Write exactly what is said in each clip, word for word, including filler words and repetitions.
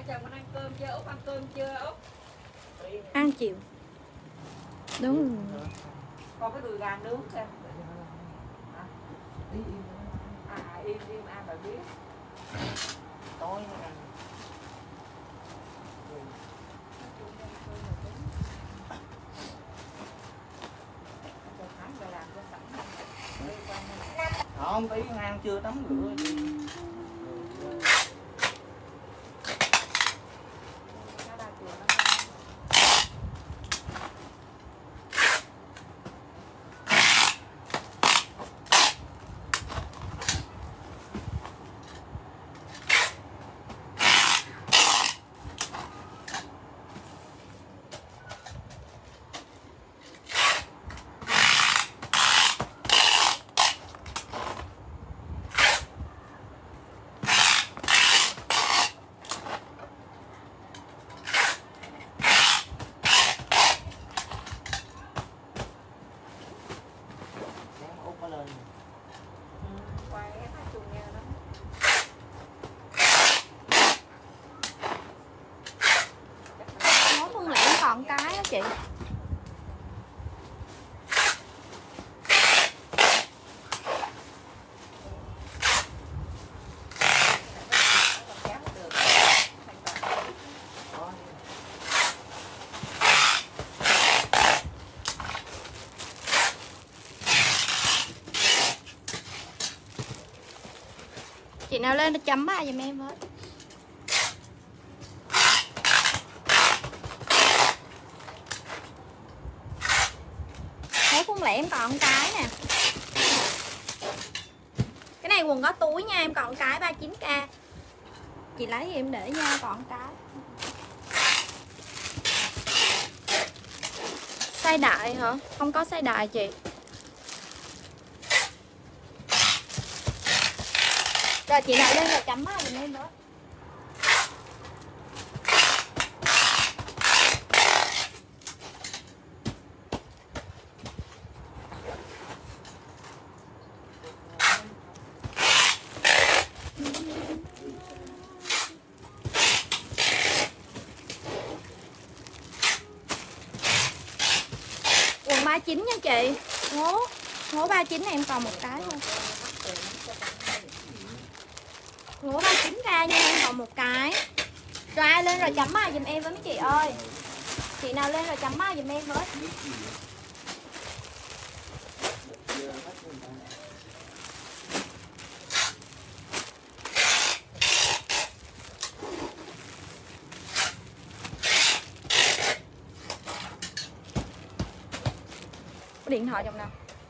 chồng con ăn cơm chưa? Út ăn cơm chưa Út? Ăn chiều. Đúng rồi. Còn cái đùi gà nướng xem. À im im ăn rồi biết. Tối ăn. Không, tí ăn chưa tắm rửa gì. Mối Phương Liễm còn cái á chị. Chị nào lên chấm ba giùm em với. Thấy Phương Liễm còn cái nè. Cái này quần có túi nha, em còn cái ba mươi chín k. Chị lấy em để nha, còn cái. Size đại hả? Không có size đại chị. Rồi chị nào lên rồi chấm á giùm em nữa. Quần ba mươi chín nha chị. Hố Hố ba mươi chín này em còn một cái thôi. Hố ba mươi chín k nha, em còn một cái. Rồi ai lên rồi chấm mai giùm em với mấy chị ơi. Chị nào lên rồi chấm mai giùm em với. Có điện thoại trong nào?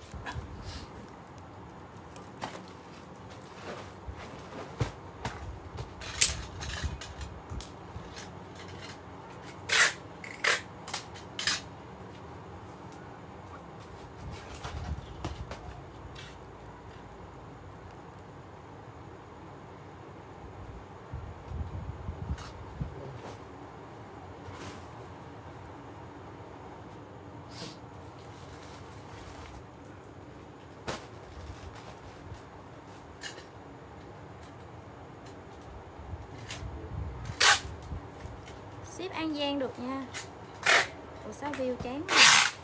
Ship An Giang được nha. Ủa sao view chán quá.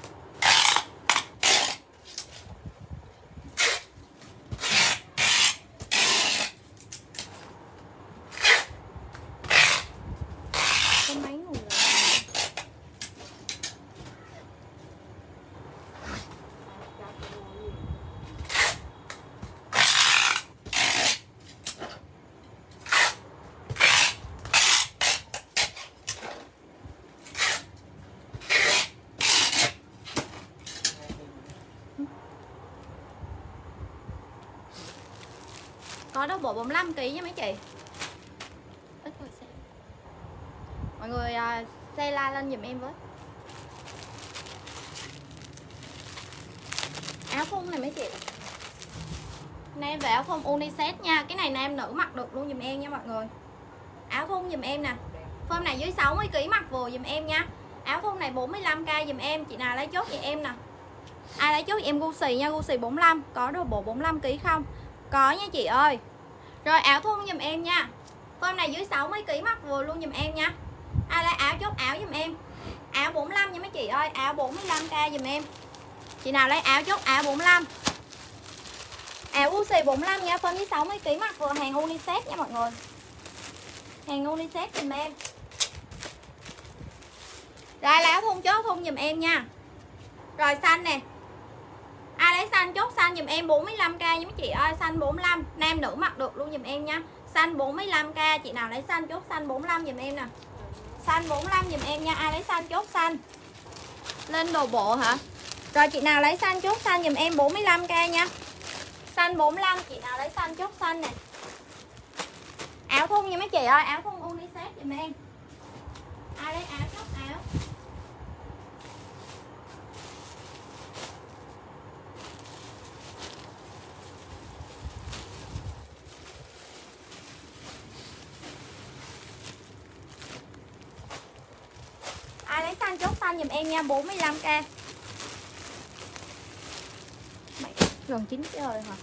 Có mấy người rồi. Có đó bộ bốn mươi lăm ki lô gam nha mấy chị. Ít rồi xem. Mọi người uh, xe la lên giùm em với. Áo thun này mấy chị. Nay em về áo thun unisex nha. Cái này nam em nữ mặc được luôn giùm em nha mọi người. Áo thun giùm em nè. Form này dưới sáu mươi ki lô gam mặc vừa giùm em nha. Áo thun này bốn mươi lăm k giùm em. Chị nào lấy chốt vậy em nè. Ai lấy chốt em Gucci nha, Gucci bốn mươi lăm. Có đồ bộ bốn mươi lăm ki lô gam không? Có nha chị ơi. Rồi áo thun giùm em nha. Form này dưới sáu mươi ký mặc vừa luôn giùm em nha. Ai lấy áo chốt áo giùm em. Áo bốn mươi lăm nha mấy chị ơi, áo bốn mươi lăm k giùm em. Chị nào lấy áo chốt áo bốn mươi lăm. Áo u xì bốn mươi lăm nha, form dưới sáu mươi ký mặc vừa, hàng unisex nha mọi người. Hàng unisex giùm em. Rồi lấy áo thun chốt thun giùm em nha. Rồi xanh nè. Ai lấy xanh chốt xanh giùm em bốn mươi lăm k nha mấy chị ơi, xanh bốn mươi lăm, nam nữ mặc được luôn giùm em nha. Xanh bốn mươi lăm k, chị nào lấy xanh chốt xanh bốn mươi lăm giùm em nè. Xanh bốn mươi lăm giùm em nha, ai lấy xanh chốt xanh. Lên đồ bộ hả? Rồi chị nào lấy xanh chốt xanh giùm em bốn mươi lăm k nha. Xanh bốn mươi lăm, chị nào lấy xanh chốt xanh nè. Áo thun nha mấy chị ơi, áo thun unisex giùm em. Ai lấy áo chốt áo. Ai lấy xanh chốt xanh giùm em nha, bốn mươi lăm k. Mày gần chín giờ rồi hả?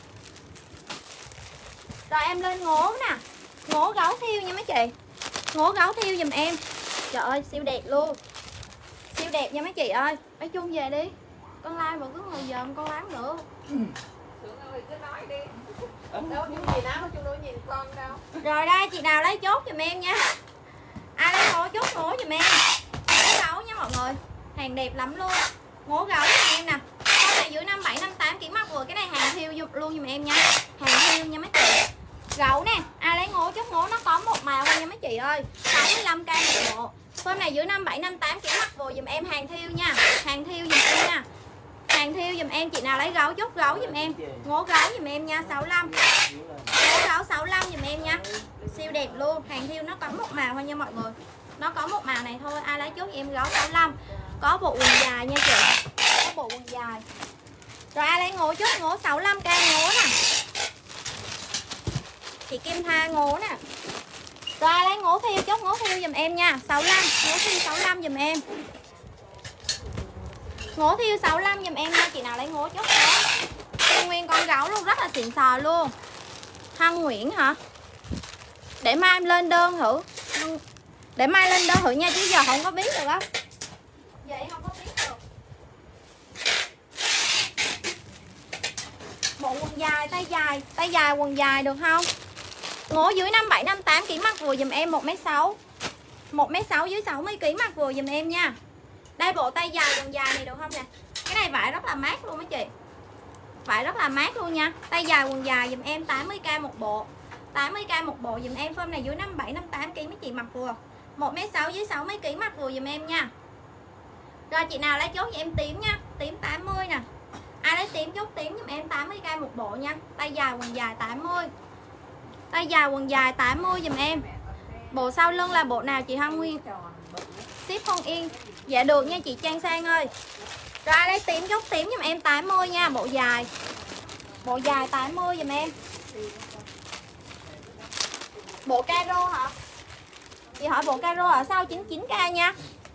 Rồi em lên ngố nè. Ngố gấu thiêu nha mấy chị. Ngố gấu thiêu giùm em. Trời ơi siêu đẹp luôn. Siêu đẹp nha mấy chị ơi. Nói chung về đi. Con like mà cứ ngồi dòm con lắm nữa. Sướng ơi cứ nói đi. Đâu những gì đó mà chung đâu nhìn con đâu. Rồi đây chị nào lấy chốt giùm em nha. Ai lấy ngố chốt ngố giùm em. Ngố gấu nha mọi người. Hàng đẹp lắm luôn. Ngố gấu giùm em nè. Con này dưới năm bảy năm tám ký mặc vừa, cái này hàng thiêu luôn giùm em nha. Hàng thiêu nha mấy chị. Gấu nè, ai lấy ngố chốt ngố, nó có một màu thôi nha mấy chị ơi. sáu mươi lăm k một bộ. Con này dưới năm bảy năm tám ký mặc vừa giùm em, hàng thiêu nha. Hàng thiêu giùm em nha. Hàng thiêu giùm em, chị nào lấy gấu chốt gấu giùm em. Ngố gấu giùm em nha, sáu mươi lăm. Ngố gấu sáu mươi lăm giùm em nha. Siêu đẹp luôn, hàng thiêu nó có một màu thôi nha mọi người. Nó có một màu này thôi, ai lấy chốt em gấu sáu mươi lăm. Có bộ quần dài nha chị. Có bộ quần dài. Rồi ai lấy ngố chốt ngố sáu mươi lăm k ngố nè. Chị Kim Tha ngố nè. Rồi ai lấy ngố thiêu chốt ngố thiêu giùm em nha, sáu mươi lăm, ngố thiêu sáu mươi lăm giùm em. Ngố thiêu sáu mươi lăm giùm em nha, chị nào lấy ngố chốt ngố. Nguyên nguyên con gấu luôn, rất là xịn sò luôn. Hân Nguyễn hả? Để mai em lên đơn thử. Để mai lên đơn thử nha, chứ giờ không có biết được á. Vậy không có biết được. Bộ quần dài, tay dài, tay dài quần dài được không? Ngố dưới năm bảy năm tám ký mặc vừa giùm em một mét sáu. một mét sáu dưới sáu mươi ký mặc vừa giùm em nha. Đây bộ tay dài quần dài này được không nè? Cái này vải rất là mát luôn mấy chị. Vải rất là mát luôn nha. Tay dài quần dài giùm em tám mươi k một bộ. tám mươi k một bộ giùm em, form này dưới năm bảy năm tám ký mấy chị mặc vừa. một mét sáu dưới sáu mươi ký mặc vừa giùm em nha. Rồi chị nào lấy chốt cho em tím nha, tím tám mươi nè. Ai lấy tím chốt tím giùm em tám mươi k một bộ nha. Tay dài quần dài tám mươi. Tay dài quần dài tám mươi giùm em. Bộ sau lưng là bộ nào chị Hân Nguyên? Ship không yên. Dạ được nha chị Trang Sang ơi. Rồi ai lấy tím chốt tím giùm em tám mươi nha, bộ dài. Bộ dài tám mươi giùm em. Bộ caro hả? Chị hỏi bộ caro ở sau chín mươi chín k nha.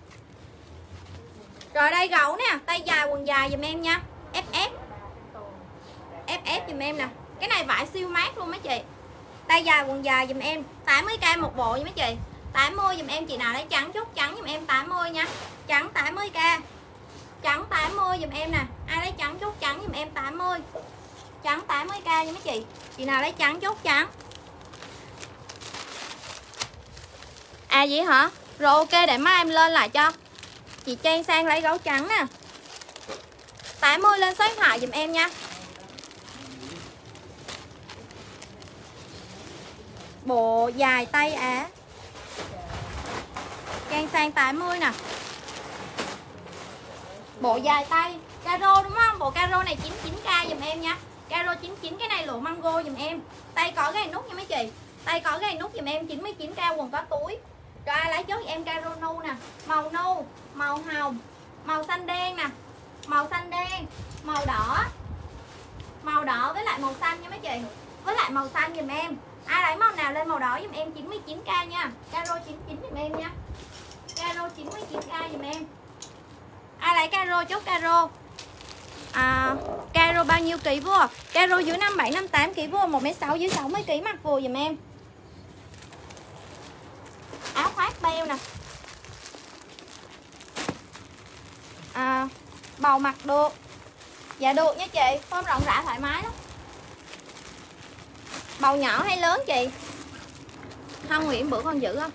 Rồi đây gấu nè, tay dài quần dài giùm em nha. ép ép. ép ép giùm em nè. Cái này vải siêu mát luôn mấy chị. Tay dài quần dài giùm em tám mươi k một bộ nha mấy chị. tám mươi giùm em, chị nào lấy trắng chốt trắng giùm em tám mươi nha. Trắng tám mươi k. Trắng tám mươi giùm em nè. Ai lấy trắng chốt trắng giùm em tám mươi. Trắng tám mươi k nha mấy chị. Chị nào lấy trắng chốt trắng. À vậy hả? Rồi ok, để mai em lên lại cho. Chị Trang Sang lấy gấu trắng nè. tám mươi lên số điện thoại giùm em nha. Bộ dài tay Á. Trang Sang tám mươi nè. Bộ dài tay caro đúng không? Bộ caro này chín mươi chín k giùm em nha. Caro chín mươi chín, cái này lụa mango giùm em. Tay có gai nút nha mấy chị. Tay có gai nút giùm em chín mươi chín k, quần có túi. Rồi ai lấy chốt cho em caro nu nè. Màu nu, màu hồng, màu xanh đen nè. Màu xanh đen, màu đỏ. Màu đỏ với lại màu xanh nha mấy chị. Với lại màu xanh giùm em. Ai lấy màu nào lên màu đỏ giùm em chín mươi chín k nha. Caro chín mươi chín giùm em nha. Caro chín mươi chín k giùm em. Ai lấy caro chốt caro. À, caro bao nhiêu ký vua? Caro dưới năm bảy năm tám ký vua, một mét sáu dưới sáu mươi ký mặc vừa giùm em. beo nè. À, bầu mặc được. Dạ được nha chị, form rộng rãi thoải mái lắm. Bầu nhỏ hay lớn chị? Không, Nguyễn bữa con giữ không?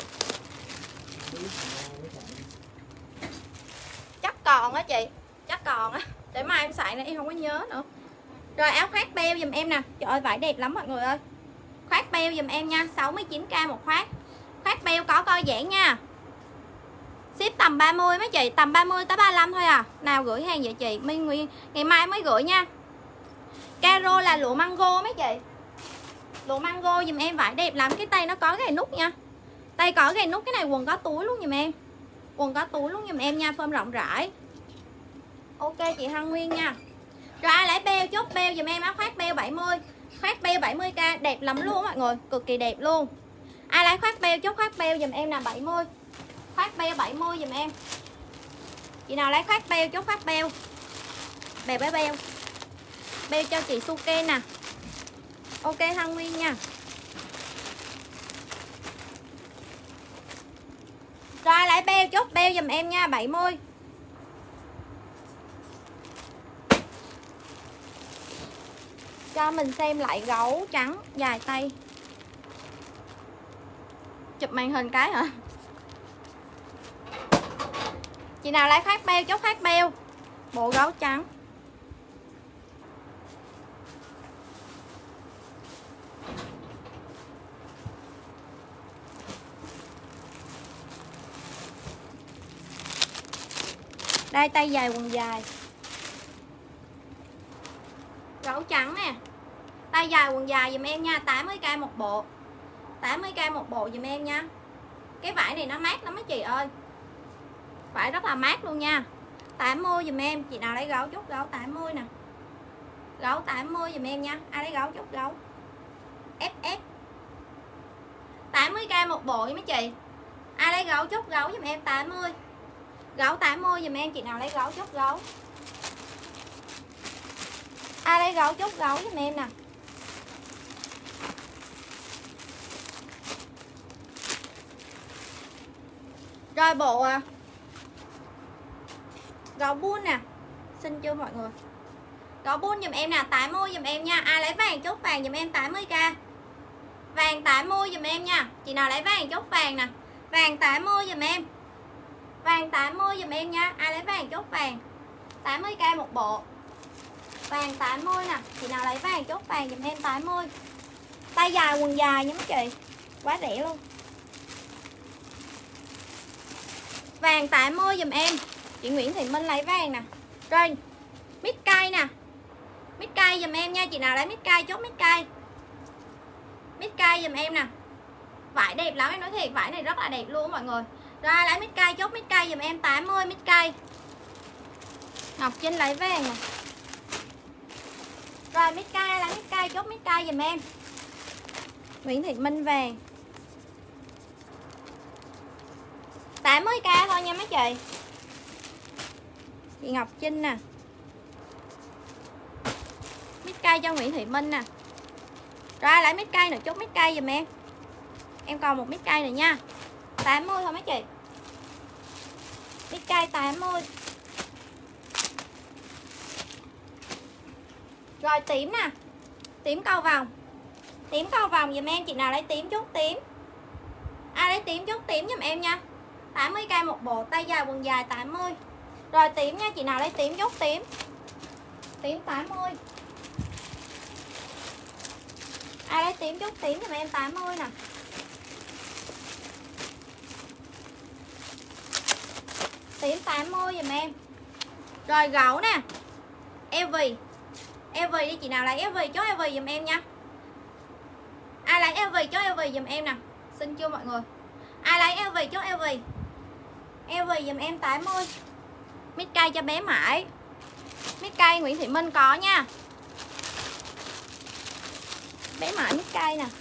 Chắc còn á chị, chắc còn á. Để mai em xài này em không có nhớ nữa. Rồi áo khoác beo giùm em nè. Trời ơi vải đẹp lắm mọi người ơi. Khoác beo giùm em nha, sáu mươi chín k một khoác. Khoác beo có co giãn nha. Ship tầm ba mươi mấy chị, tầm ba mươi tới ba mươi lăm thôi à. Nào gửi hàng vậy chị? Minh Nguyên ngày mai mới gửi nha. Caro là lụa mango mấy chị. Lụa mango giùm em vải đẹp lắm, cái tay nó có cái nút nha. Tay có cái nút, cái này quần có túi luôn giùm em. Quần có túi luôn giùm em nha, form rộng rãi. Ok chị Hằng Nguyên nha. Rồi ai lấy beo chốt beo giùm em áo khoác beo bảy mươi. Khoác beo bảy mươi k đẹp lắm luôn mọi người, cực kỳ đẹp luôn. Ai lấy khoác beo chốt khoác beo giùm em là bảy mươi. Khoác beo bảy mươi giùm em. Chị nào lấy khoác beo chốt khoác beo. Bèo bé beo. Beo cho chị Suke nè. Ok Hằng Nguyên nha. Rồi lấy beo chốt beo giùm em nha, bảy mươi. Cho mình xem lại gấu trắng dài tay. Chụp màn hình cái hả? Chị nào lấy khoác beo chốt khoác beo. Bộ gấu trắng. Đây tay dài quần dài. Gấu trắng nè. Tay dài quần dài dùm em nha, tám mươi k một bộ. tám mươi k một bộ dùm em nha. Cái vải này nó mát lắm mấy chị ơi. Vải rất là mát luôn nha. tám mươi dùm em, chị nào lấy gấu chốt gấu tám mươi nè. Gấu tám mươi dùm em nha. Ai lấy gấu chốt gấu. ép ép. tám mươi k một bộ với mấy chị. Ai lấy gấu chốt gấu dùm em tám mươi. Gấu tám mươi dùm em, chị nào lấy gấu chốt gấu. Ai lấy gấu chốt gấu dùm em nè. Rồi bộ à, gấu buôn nè. Xin chưa mọi người? Gấu buôn dùm em nè, tám mươi dùm em nha. Ai lấy vàng chốt vàng dùm em tám mươi k. Vàng tám mươi dùm em nha. Chị nào lấy vàng chốt vàng nè. Vàng tám mươi dùm em. Vàng tám mươi dùm em nha. Ai lấy vàng chốt vàng. tám mươi k một bộ. Vàng tám mươi nè. Chị nào lấy vàng chốt vàng dùm em tám mươi. Tay dài quần dài nha mấy chị. Quá rẻ luôn. Vàng tám mươi dùm em. Chị Nguyễn Thị Minh lấy vàng nè. Rồi mít cay nè. Mít cay dùm em nha. Chị nào lấy mít cay chốt mít cay. Mít cay dùm em nè. Vải đẹp lắm em nói thiệt. Vải này rất là đẹp luôn mọi người. Rồi lấy mít cay chốt mít cay dùm em tám mươi mít cay. Ngọc Trinh lấy vàng nè. Rồi mít cay lấy mít cay chốt mít cay dùm em. Nguyễn Thị Minh vàng tám mươi k thôi nha mấy chị. Chị Ngọc Trinh nè. Mít cay cho Nguyễn Thị Minh nè. Rồi lấy mít cay nữa chốt mít cay dùm em. Em còn một mít cay nữa nha. tám mươi thôi mấy chị. Mít cay tám mươi. Rồi tím nè. Tím câu vòng. Tím câu vòng dùm em. Chị nào lấy tím chốt tím. Ai lấy tím chốt tím dùm em nha. tám mươi k một bộ. Tay dài quần dài tám mươi. Rồi tím nha. Chị nào lấy tím chốt tím. Tím tám mươi. Ai lấy tím chốt tím dùm em tám mươi nè. Tím tám mươi dùm em. Rồi gấu nè. eo vê. eo vê đi, chị nào lấy eo vê chốt eo vê dùm em nha. Ai lấy eo vê chốt eo vê dùm em nè. Xin chưa mọi người? Ai lấy eo vê chốt eo vê. eo vê dùm em tám mươi. Mít cay cho bé Mãi. Mít cay Nguyễn Thị Minh có nha. Bé Mãi mít cay nè.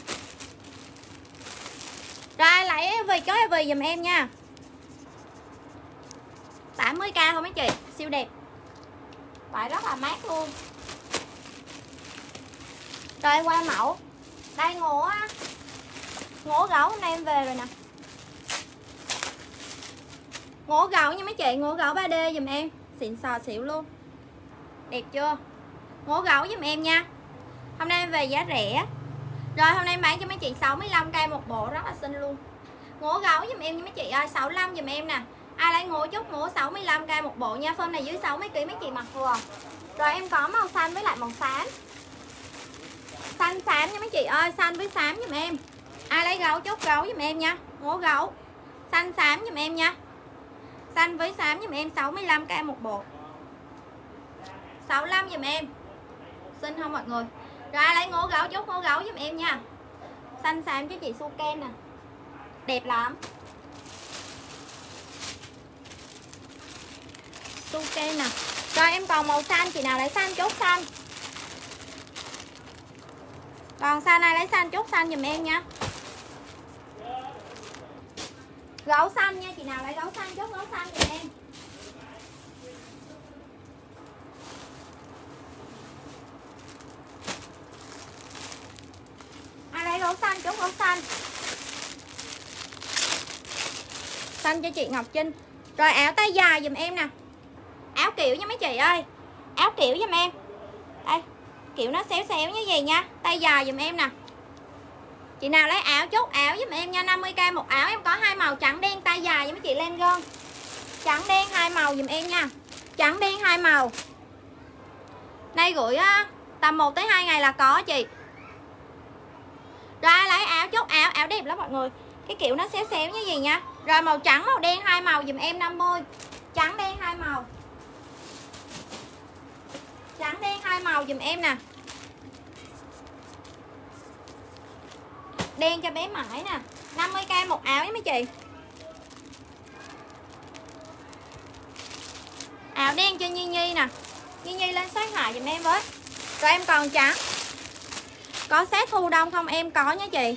Rồi ai lấy eo vê chốt eo vê dùm em nha. tám mươi k thôi mấy chị. Siêu đẹp. Vải rất là mát luôn. Rồi qua mẫu. Đây ngố á. Ngố gấu hôm nay em về rồi nè. Ngố gấu nha mấy chị, ngố gấu ba D dùm em. Xịn sò xỉu luôn. Đẹp chưa? Ngố gấu dùm em nha. Hôm nay em về giá rẻ. Rồi hôm nay em bán cho mấy chị sáu mươi lăm k một bộ, rất là xinh luôn. Ngố gấu dùm em nha mấy chị ơi, sáu mươi lăm dùm em nè. Ai lấy ngố chút ngố sáu mươi lăm k một bộ nha. Phơm này dưới sáu mươi ký mấy chị mặc vừa. Rồi em có màu xanh với lại màu xám. Xanh xám nha mấy chị ơi, xanh với xám dùm em. Ai lấy gấu chốt gấu dùm em nha. Ngố gấu xanh xám dùm em nha. Xanh với xám dùm em, sáu mươi lăm k một bộ. sáu mươi lăm dùm em. Xinh không mọi người? Rồi ai lấy ngố gấu chốt ngố gấu dùm em nha. Xanh xám cho chị Suken nè. Đẹp lắm. Suken nè. Rồi em còn màu xanh, chị nào lấy xanh chốt xanh. Còn xanh ai lấy xanh chốt xanh dùm em nha. Gấu xanh nha, chị nào lấy gấu xanh chốt gấu xanh dùm em. Ai lấy gấu xanh chốt gấu xanh. Xanh cho chị Ngọc Trinh. Rồi áo tay dài dùm em nè. Áo kiểu nha mấy chị ơi. Áo kiểu dùm em. Đây, kiểu nó xéo xéo như vậy nha. Tay dài dùm em nè. Chị nào lấy áo chốt áo dùm em nha. Năm mươi k một áo, em có hai màu trắng đen tay dài với mấy chị lên gơn. Trắng đen hai màu dùm em nha. Trắng đen hai màu. Nay gửi á, tầm một tới hai ngày là có chị. Rồi lấy áo chốt áo, áo đẹp lắm mọi người. Cái kiểu nó xéo xéo như vậy nha. Rồi màu trắng màu đen hai màu dùm em năm mươi. Trắng đen hai màu. Trắng đen hai màu dùm em nè. Đen cho bé Mãi nè, năm mươi k một áo với mấy chị. Áo đen cho Nhi Nhi nè. Nhi Nhi lên sát hại dùm em với. Rồi em còn trắng. Có set thu đông không em? Có nha chị.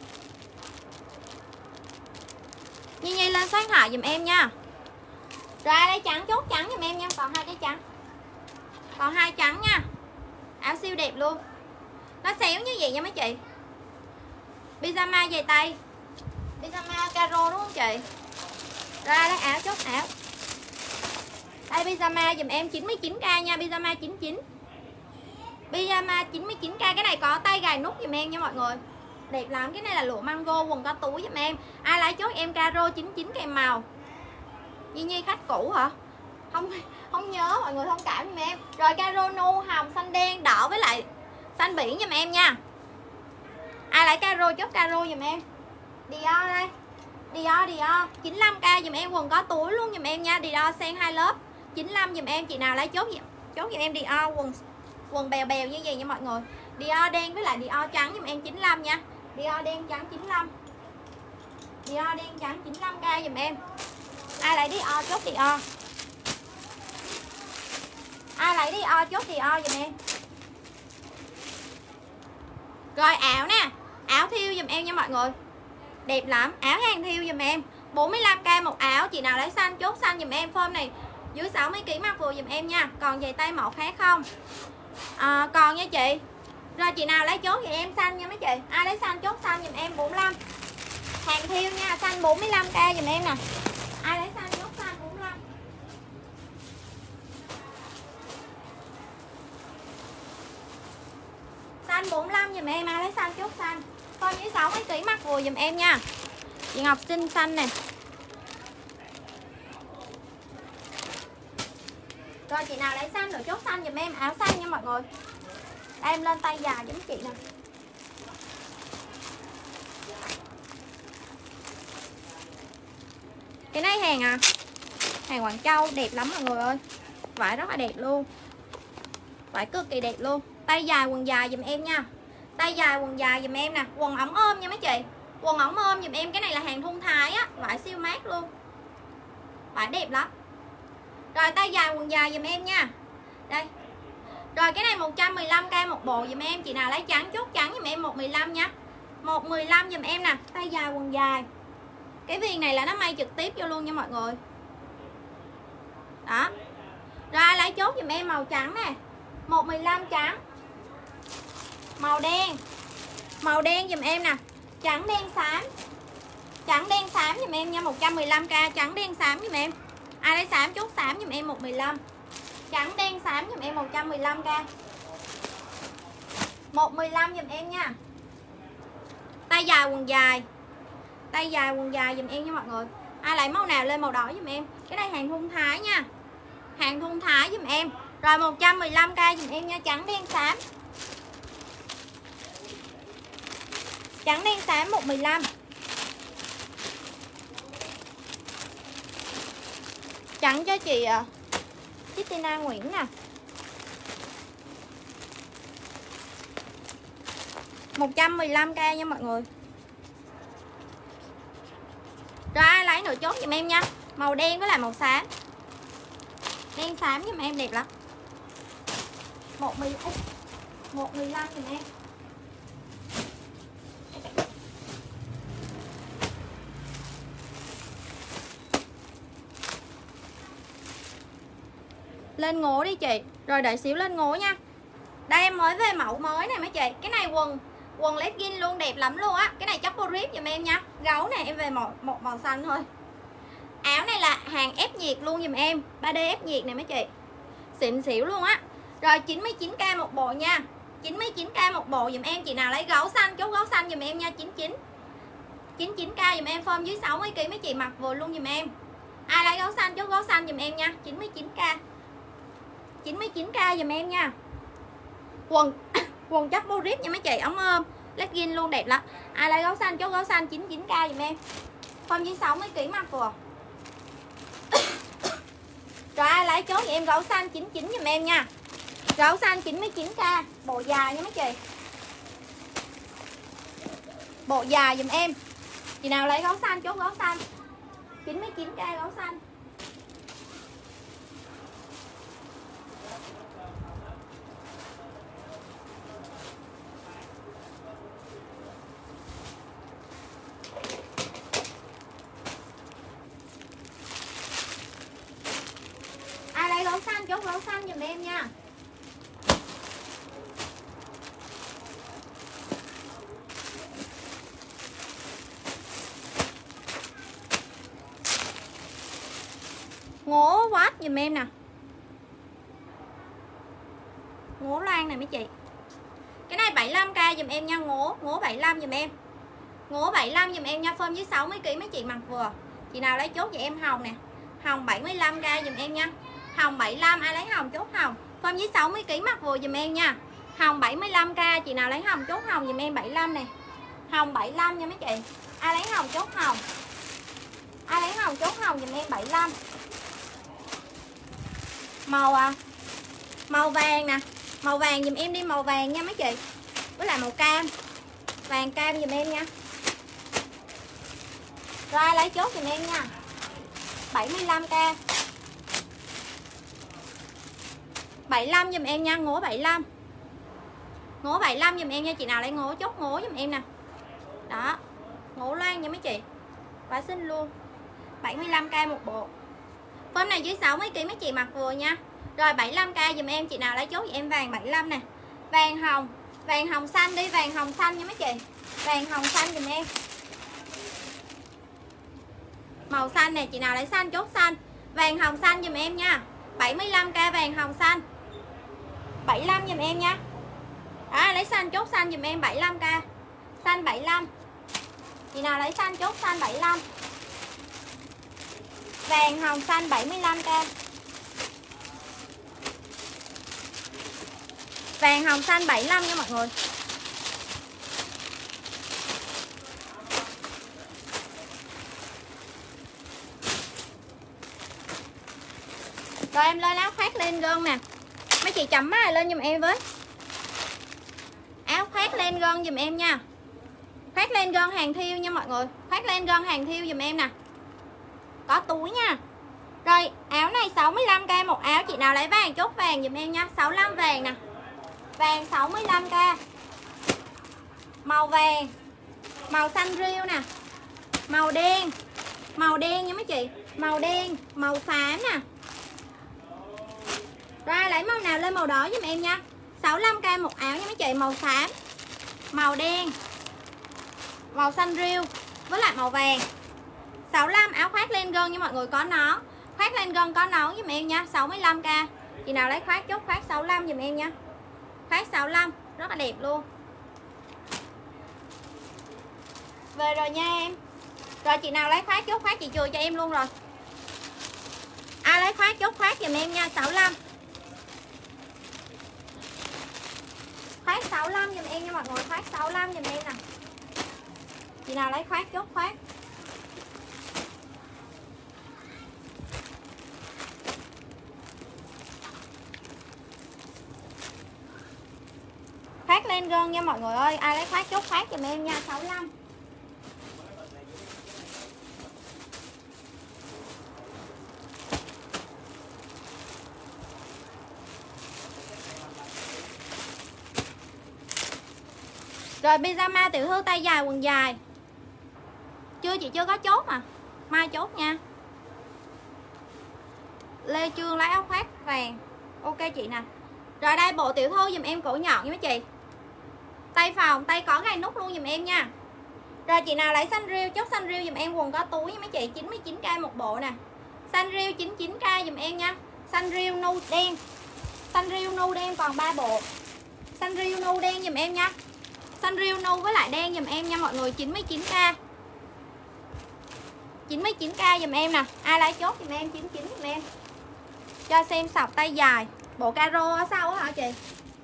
Nhi Nhi lên sát hại dùm em nha. Rồi đây trắng chốt trắng dùm em nha. Còn hai cái trắng. Còn hai trắng nha. Áo siêu đẹp luôn. Nó xéo như vậy nha mấy chị. Pyjama dày tay. Pyjama caro đúng không chị? Ra lấy áo chốt áo. Đây pyjama dùm em chín mươi chín k nha. Pyjama chín mươi chín. Pyjama chín mươi chín k. Cái này có tay gài nút dùm em nha mọi người. Đẹp lắm. Cái này là lụa mango, quần có túi dùm em. Ai lấy chốt em caro chín mươi chín kèm màu. Nhi Nhi khách cũ hả? Không không nhớ, mọi người thông cảm giùm em. Rồi caro nu hồng xanh đen đỏ với lại xanh biển giùm em nha. Ai lấy caro chốt caro giùm em. Dior đây. Dior Dior chín mươi lăm k dùm em, quần có túi luôn dùm em nha. Dior sen hai lớp chín mươi lăm dùm em. Chị nào lấy chốt chốt dùm em Dior quần quần bèo bèo như vậy nha mọi người. Dior đen với lại Dior trắng dùm em chín mươi lăm nha. Dior đen trắng chín mươi lăm. Dior đen trắng chín mươi lăm k dùm em. Ai lấy Dior chốt Dior. Ai lấy Dior chốt Dior dùm em. Rồi áo nè. Áo thiêu dùm em nha mọi người. Đẹp lắm. Áo hàng thiêu dùm em bốn mươi lăm k một áo. Chị nào lấy xanh chốt xanh dùm em. Form này dưới sáu mươi ký mặc vừa dùm em nha. Còn giày tay mẫu khác không? À, còn nha chị. Rồi chị nào lấy chốt thì em xanh nha mấy chị. Ai lấy xanh chốt xanh dùm em bốn mươi lăm. Hàng thiêu nha. Xanh bốn mươi lăm k dùm em nè. Ai lấy xanh chốt xanh bốn mươi lăm. Xanh bốn mươi lăm dùm em. Ai lấy xanh chốt xanh. Con dưới sáu mươi ký mặc vừa dùm em nha. Chị Ngọc xinh xanh nè. Rồi chị nào lấy xanh rồi chốt xanh dùm em. Áo xanh nha mọi người. Đây, em lên tay dài giống chị nè. Cái này hàng à, hàng Quảng Châu, đẹp lắm mọi người ơi. Vải rất là đẹp luôn. Vải cực kỳ đẹp luôn. Tay dài quần dài dùm em nha. Tay dài quần dài dùm em nè. Quần ống ôm nha mấy chị. Quần ống ôm dùm em. Cái này là hàng thun Thái á. Vải siêu mát luôn. Vải đẹp lắm. Rồi tay dài quần dài dùm em nha. Đây. Rồi cái này một trăm mười lăm k một bộ dùm em. Chị nào lấy trắng chốt trắng dùm em một mười lăm nha. một mười lăm dùm em nè. Tay dài quần dài. Cái viền này là nó may trực tiếp vô luôn nha mọi người. Đó. Rồi lấy chốt dùm em màu trắng nè. một mười lăm trắng. Màu đen. Màu đen dùm em nè. Trắng đen xám. Trắng đen xám dùm em nha. một trăm mười lăm k trắng đen xám dùm em. Ai lấy xám chốt xám giùm em một mười lăm. Trắng đen xám giùm em một trăm mười lăm k. một mười lăm giùm em nha. Tay dài quần dài. Tay dài quần dài giùm em nha mọi người. Ai lấy màu nào lên màu đỏ giùm em. Cái này hàng thun Thái nha. Hàng thun Thái giùm em. Rồi một trăm mười lăm k giùm em nha, trắng đen xám. Trắng đen xám một mười lăm. Trắng cho chị Christina Nguyễn nè. một trăm mười lăm k nha mọi người. Rồi ai lấy nữa chốt giùm em nha. Màu đen với lại màu xám. Đen xám giùm em đẹp lắm. một mười lăm một mười lăm giùm em. Lên ngố đi chị. Rồi đợi xíu lên ngố nha. Đây em mới về mẫu mới này mấy chị. Cái này quần quần legging luôn, đẹp lắm luôn á. Cái này chắc po rip giùm em nha. Gấu này em về một, một màu xanh thôi. Áo này là hàng ép nhiệt luôn giùm em. ba D ép nhiệt này mấy chị. Xịn xỉu luôn á. Rồi chín mươi chín k một bộ nha. chín mươi chín k một bộ giùm em. Chị nào lấy gấu xanh chốt gấu xanh giùm em nha. chín mươi chín chín mươi chín k giùm em. Form dưới sáu mươi ki lô gam mấy chị mặc vừa luôn giùm em. Ai lấy gấu xanh chốt gấu xanh giùm em nha. chín mươi chín k chín mươi chín k giùm em nha. Quần quần chắc po rip nha mấy chị, ống ôm legging luôn đẹp lắm. Ai lấy gấu xanh chốt gấu xanh chín mươi chín k giùm em. Form dưới sáu mươi ki lô gam mặc vừa. Rồi ai lấy chốt giùm em gấu xanh chín mươi chín giùm em nha. Gấu xanh chín mươi chín k, bộ dài nha mấy chị. Bộ dài giùm em. Chị nào lấy gấu xanh chốt gấu xanh chín mươi chín k gấu xanh. Ai lấy gấu xanh chốt gấu xanh giùm em nha. Ngố quát giùm em nè. Ngố loan này mấy chị. Cái này bảy mươi lăm k giùm em nha. Ngố ngố bảy mươi lăm giùm em. Ngố bảy mươi lăm giùm em nha. Form dưới sáu mươi ki lô gam mấy chị mặc vừa. Chị nào lấy chốt vậy em hồng nè. Hồng bảy mươi lăm k giùm em nha. Hồng bảy mươi lăm, ai lấy hồng chốt hồng. Form dưới sáu mươi ki lô gam mặc vừa giùm em nha. Hồng bảy mươi lăm k, chị nào lấy hồng chốt hồng giùm em bảy mươi lăm nè. Hồng bảy mươi lăm nha mấy chị. Ai lấy hồng chốt hồng. Ai lấy hồng chốt hồng giùm em bảy mươi lăm. Màu à, màu vàng nè. Màu vàng giùm em đi, màu vàng nha mấy chị. Với lại màu cam. Vàng cam giùm em nha. Rồi ai lấy chốt giùm em nha. bảy mươi lăm k. bảy mươi lăm giùm em nha, ngố bảy mươi lăm. Ngố bảy mươi lăm giùm em nha, chị nào lấy ngố chốt ngố giùm em nè. Đó. Ngố loan nha mấy chị. Quá xinh luôn. bảy mươi lăm k một bộ. Form này dưới sáu mươi ki lô gam mấy chị mặc vừa nha. Rồi bảy mươi lăm k giùm em, chị nào lấy chốt giùm em vàng bảy mươi lăm nè. Vàng hồng, vàng hồng xanh đi, vàng hồng xanh nha mấy chị. Vàng hồng xanh giùm em. Màu xanh nè, chị nào lấy xanh chốt xanh. Vàng hồng xanh giùm em nha. bảy mươi lăm k vàng hồng xanh. bảy mươi lăm giùm em nha. Đó, lấy xanh chốt xanh giùm em bảy mươi lăm k. Xanh bảy mươi lăm. Chị nào lấy xanh chốt xanh bảy mươi lăm. Vàng hồng xanh bảy mươi lăm k. Vàng hồng xanh bảy mươi lăm nha mọi người. Rồi em lên áo khoác lên gơn nè. Mấy chị chấm mã lên giùm em với. Áo khoác lên gơn giùm em nha. Khoác lên gơn hàng thiêu nha mọi người. Khoác lên gơn hàng thiêu giùm em nè. Có túi nha. Rồi áo này sáu mươi lăm k một áo. Chị nào lấy vàng chốt vàng giùm em nha. sáu mươi lăm vàng nè. Vàng sáu mươi lăm k. Màu vàng. Màu xanh riêu nè. Màu đen. Màu đen nha mấy chị. Màu đen. Màu xám nè. Rồi lấy màu nào lên màu đỏ giùm em nha. sáu mươi lăm k một áo nha mấy chị. Màu xám, màu đen, màu xanh riêu với lại màu vàng. sáu mươi lăm áo khoác lên gơn nha mọi người, có nó. Khoác lên gân có nón giùm em nha, sáu mươi lăm k. Chị nào lấy khoác chốt khoác sáu mươi lăm giùm em nha. Khoác sáu mươi lăm rất là đẹp luôn. Về rồi nha em. Rồi chị nào lấy khoác chốt khoác chị chừa cho em luôn rồi. Ai lấy khoác chốt khoác giùm em nha, sáu mươi lăm. Khoác sáu mươi lăm giùm em nha mọi người, khoác sáu mươi lăm giùm em nè. Chị nào lấy khoác chốt khoác. Khoác lên gân nha mọi người ơi, ai lấy khoác chốt khoác giùm em nha, sáu mươi lăm. Rồi pyjama tiểu thư tay dài quần dài. Chưa chị chưa có chốt mà. Mai chốt nha. Lê Trương lấy áo khoác vàng. Ok chị nè. Rồi đây bộ tiểu thư dùm em cổ nhọn nha mấy chị. Tay phòng, tay có gai nút luôn dùm em nha. Rồi chị nào lấy xanh riêu, chốt xanh riêu dùm em, quần có túi nha mấy chị, chín mươi chín k một bộ nè. Xanh riêu chín mươi chín k dùm em nha. Xanh riêu nu đen. Xanh riêu nu đen còn ba bộ. Xanh riêu nu đen dùm em nha. Xanh riêu nu với lại đen dùm em nha mọi người, chín mươi chín k. chín mươi chín k dùm em nè. Ai lấy chốt dùm em chín mươi chín dùm em. Cho xem sọc tay dài. Bộ caro ở sau hả chị?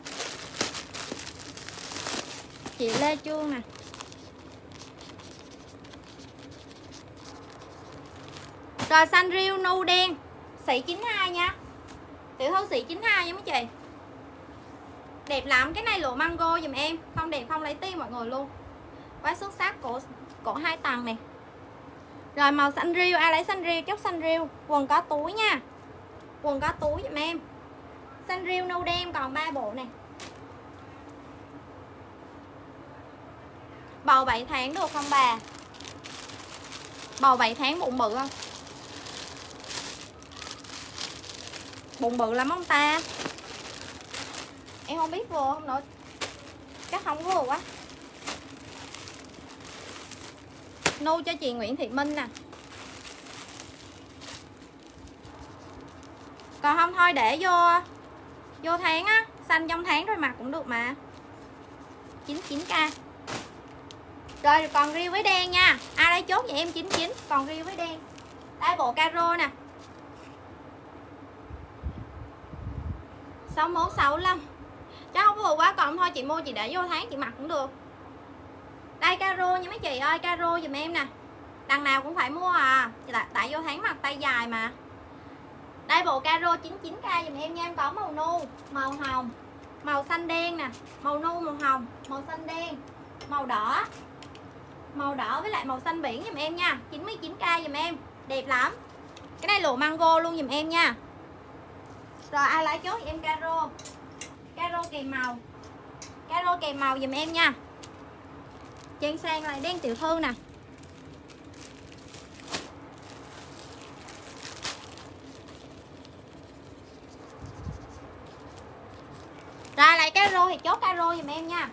Chị Lê Trương nè. Rồi xanh riêu nu đen, xị chín mươi hai nha. Tiểu thư xị chín mươi hai nha mấy chị. Đẹp lắm, cái này lụa mango dùm em. Không đẹp không lấy tiền mọi người luôn. Quá xuất sắc, cổ cổ hai tầng này. Rồi màu xanh riêu, ai lấy xanh riêu chốt xanh riêu, quần có túi nha. Quần có túi dùm em. Xanh riêu nâu đen còn ba bộ này. Bầu bảy tháng được không bà? Bầu bảy tháng bụng bự không? Bụng bự lắm không ta? Em không biết vừa không nữa. Chắc không vừa quá. Nu cho chị Nguyễn Thị Minh nè. Còn không thôi để vô Vô tháng á, xanh trong tháng rồi mặc cũng được mà. chín mươi chín k. Rồi còn riêu với đen nha. Ai lấy chốt vậy em chín mươi chín, còn riêu với đen. Đây bộ caro nè. sáu mươi mốt sáu mươi lăm. Chắc không vừa quá, còn thôi chị mua chị để vô tháng chị mặc cũng được. Đây caro nha mấy chị ơi, caro dùm em nè. Đằng nào cũng phải mua à, tại, tại vô tháng mặc tay dài mà. Đây bộ caro chín mươi chín k dùm em nha. Em có màu nu, màu hồng, màu xanh đen nè. Màu nu, màu hồng, màu xanh đen, màu đỏ. Màu đỏ với lại màu xanh biển dùm em nha. chín mươi chín k dùm em. Đẹp lắm. Cái này lụa mango luôn dùm em nha. Rồi ai lấy chốt em caro. Caro kèm màu. Caro kèm màu dùm em nha. Trang sang lại đen tiểu thư nè. Rồi lại caro thì chốt caro dùm em nha.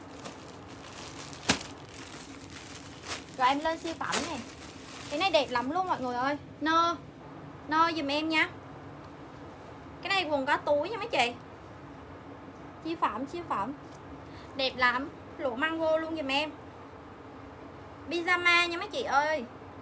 Rồi em lên siêu phẩm này. Cái này đẹp lắm luôn mọi người ơi. Nơ. Nơ dùm em nha. Cái này quần có túi nha mấy chị. Siêu phẩm, siêu phẩm. Đẹp lắm. Lụa mango luôn dùm em. Pyjama nha mấy chị ơi.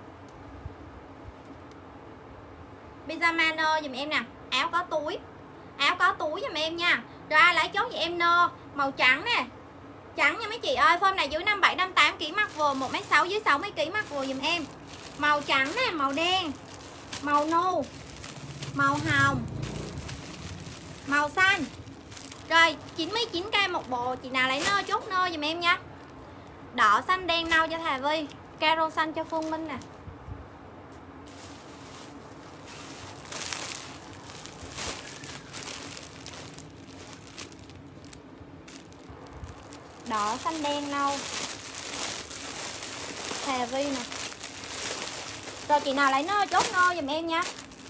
Pyjama nơ dùm em nè. Áo có túi. Áo có túi dùm em nha. Rồi ai lấy chốt vậy em nơ. Màu trắng nè. Trắng nha mấy chị ơi. Form này dưới năm bảy năm tám ký mặc vừa, một mét sáu dưới sáu mươi ký mặc vừa dùm em. Màu trắng nè, màu đen, màu nu, màu hồng, màu xanh. Rồi chín mươi chín k một bộ. Chị nào lấy nơ chốt nơ dùm em nha. Đỏ xanh đen nâu cho Thà Vi. Caro xanh cho Phương Minh nè. Đỏ xanh đen nâu Thà Vi nè. Rồi chị nào lấy nơ chốt nơ dùm em nha.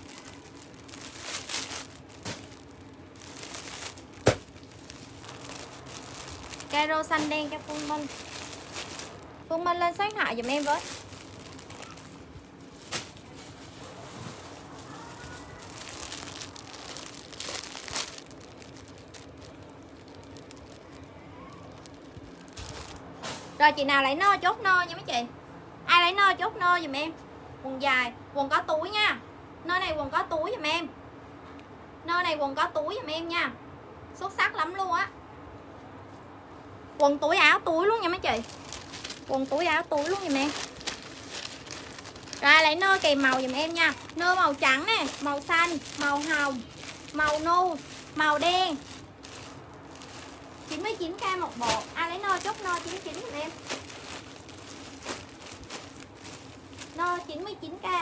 Caro xanh đen cho Phương Minh. Phương Minh lên số điện thoại dùm em với. Rồi chị nào lấy nơ chốt nơ nha mấy chị. Ai lấy nơ chốt nơ giùm em. Quần dài, quần có túi nha. Nơ này quần có túi giùm em. Nơ này quần có túi giùm em nha. Xuất sắc lắm luôn á. Quần túi áo túi luôn nha mấy chị. Quần túi áo túi luôn giùm em. Rồi lấy nơ kèm màu giùm em nha. Nơ màu trắng nè, màu xanh, màu hồng, màu nu, màu đen. chín mươi chín k một bộ. Ai lấy nơ chốt nơ chín mươi chín giùm em. Nơ chín mươi chín k.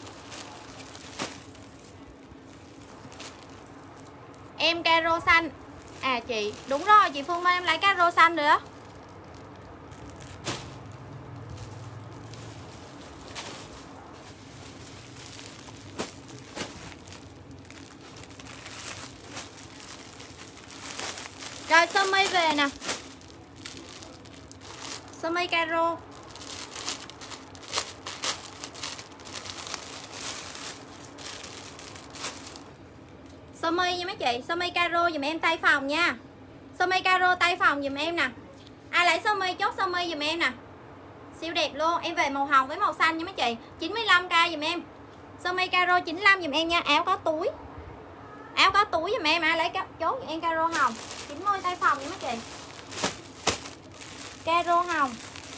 Em caro xanh. À chị, đúng rồi, chị Phương ơi, em lấy caro xanh rồi đó. Rồi sơ mi về nè. Sơ mi caro. Sơ mi nha mấy chị, sơ mi caro dùm em tay phòng nha. Sơ mi caro tay phòng dùm em nè. Ai lấy sơ mi chốt sơ mi dùm em nè. Siêu đẹp luôn, em về màu hồng với màu xanh nha mấy chị. chín mươi lăm k dùm em. Sơ mi caro chín mươi lăm dùm em nha, áo có túi. Áo có túi dùm em, ai lấy chốt dùm em caro hồng. chín mươi tay phòng nha mấy chị. Caro hồng.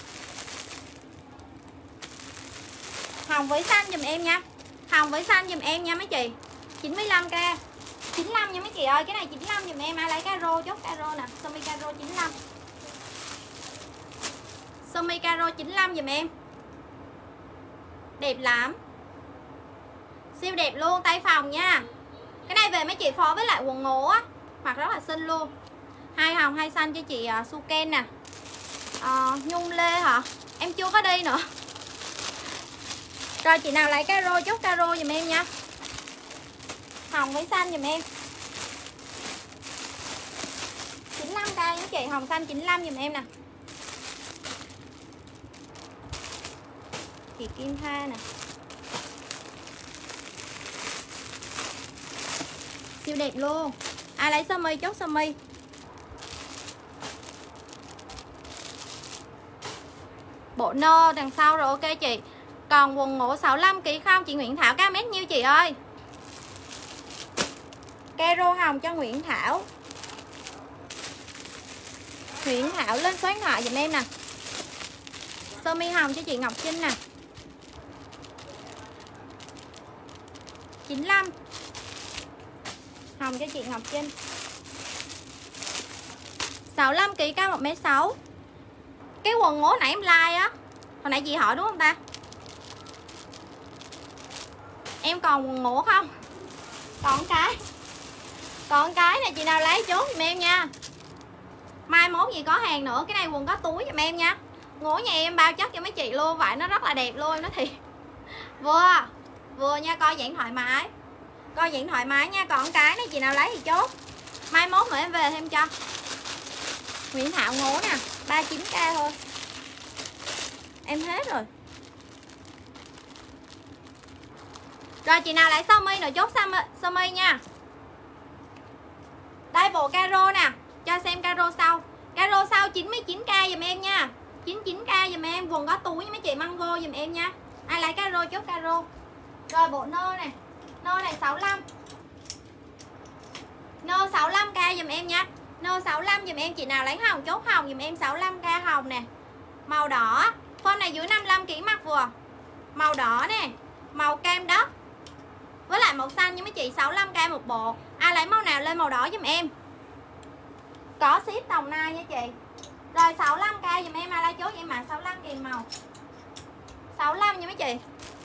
Hồng với xanh dùm em nha. Hồng với xanh dùm em nha mấy chị. chín mươi lăm k. chín mươi lăm nha mấy chị ơi, cái này chín mươi lăm dùm em. Ai lấy caro chốt caro nè. Sơ mi caro chín mươi lăm. Sơ mi caro chín mươi lăm dùm em. Đẹp lắm. Siêu đẹp luôn, tay phòng nha. Cái này về mấy chị phối với lại quần ngố á, mặc rất là xinh luôn. Hai hồng hai xanh cho chị uh, Suken nè. uh, Nhung Lê hả? Em chưa có đi nữa. Rồi chị nào lấy caro chốt caro dùm em nha. Hồng với xanh dùm em. chín mươi lăm k nha chị, hồng xanh chín mươi lăm dùm em nè. Chị Kim Tha nè. Siêu đẹp luôn. Ai lấy sơ mi chốt sơ mi. Bộ nơ đằng sau rồi, ok chị. Còn quần ngủ sáu mươi lăm ki lô gam không? Chị Nguyễn Thảo cao mét nhiêu chị ơi? Caro hồng cho Nguyễn Thảo. Nguyễn Thảo lên số điện thoại giùm em nè. Sơ mi hồng cho chị Ngọc Trinh nè. chín mươi lăm. Hồng cho chị Ngọc Trinh. sáu mươi lăm ki lô gam một mét sáu. Cái quần ngố nãy em like á, hồi nãy chị hỏi đúng không ta? Em còn quần ngố không? Còn cái. Còn cái này chị nào lấy chốt giùm em nha. Mai mốt gì có hàng nữa. Cái này quần có túi giùm em nha. Ngố nhà em bao chất cho mấy chị luôn. Vậy nó rất là đẹp luôn đó thì. Vừa Vừa nha, coi dạng thoải mái. Coi dạng thoải mái nha. Còn cái này chị nào lấy thì chốt. Mai mốt nữa em về thêm cho. Nguyễn Thảo ngố nè, ba mươi chín k thôi. Em hết rồi. Rồi chị nào lấy sơ mi nữa chốt sơ mi nha. Đây bộ caro nè, cho xem caro sau. Caro sau chín mươi chín k giùm em nha. chín mươi chín k giùm em, quần có túi mấy chị mango giùm em nha. Ai lấy caro chốt caro. Rồi bộ nơ nè. Nơ này sáu mươi lăm. Nơ sáu mươi lăm k giùm em nha. Nơ sáu mươi lăm giùm em, chị nào lấy hồng chốt hồng giùm em. Sáu mươi lăm k hồng nè. Màu đỏ. Form này dưới năm mươi lăm ki lô gam mặc vừa. Màu đỏ nè, màu cam đất với lại màu xanh nha mấy chị. Sáu mươi lăm k một bộ. Ai lấy màu nào lên màu đỏ giùm em. Có ship Đồng Nai nha chị. Rồi sáu mươi lăm k giùm em. Ai lấy chốt vậy mà sáu mươi lăm kèm màu. sáu mươi lăm nha mấy chị.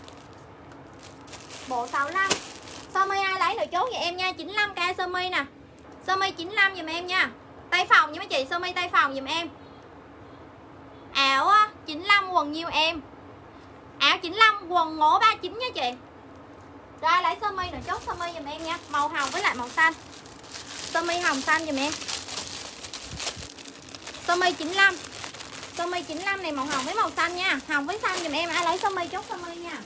Bộ sáu mươi lăm. Sơ mi ai lấy được chốt vậy em nha. chín mươi lăm k sơ mi nè. Sơ mi chín mươi lăm giùm em nha. Tay phòng nha mấy chị. Sơ mi tay phòng giùm em. Áo chín mươi lăm quần nhiêu em. Áo chín mươi lăm quần ngố ba mươi chín nha chị. Rồi lấy sơ mi rồi chốt sơ mi giùm em nha. Màu hồng với lại màu xanh. Sơ mi hồng xanh giùm em. Sơ mi chín mươi lăm. Sơ mi chín mươi lăm này màu hồng với màu xanh nha. Hồng với xanh giùm em. Ai lấy sơ mi chốt sơ mi nha.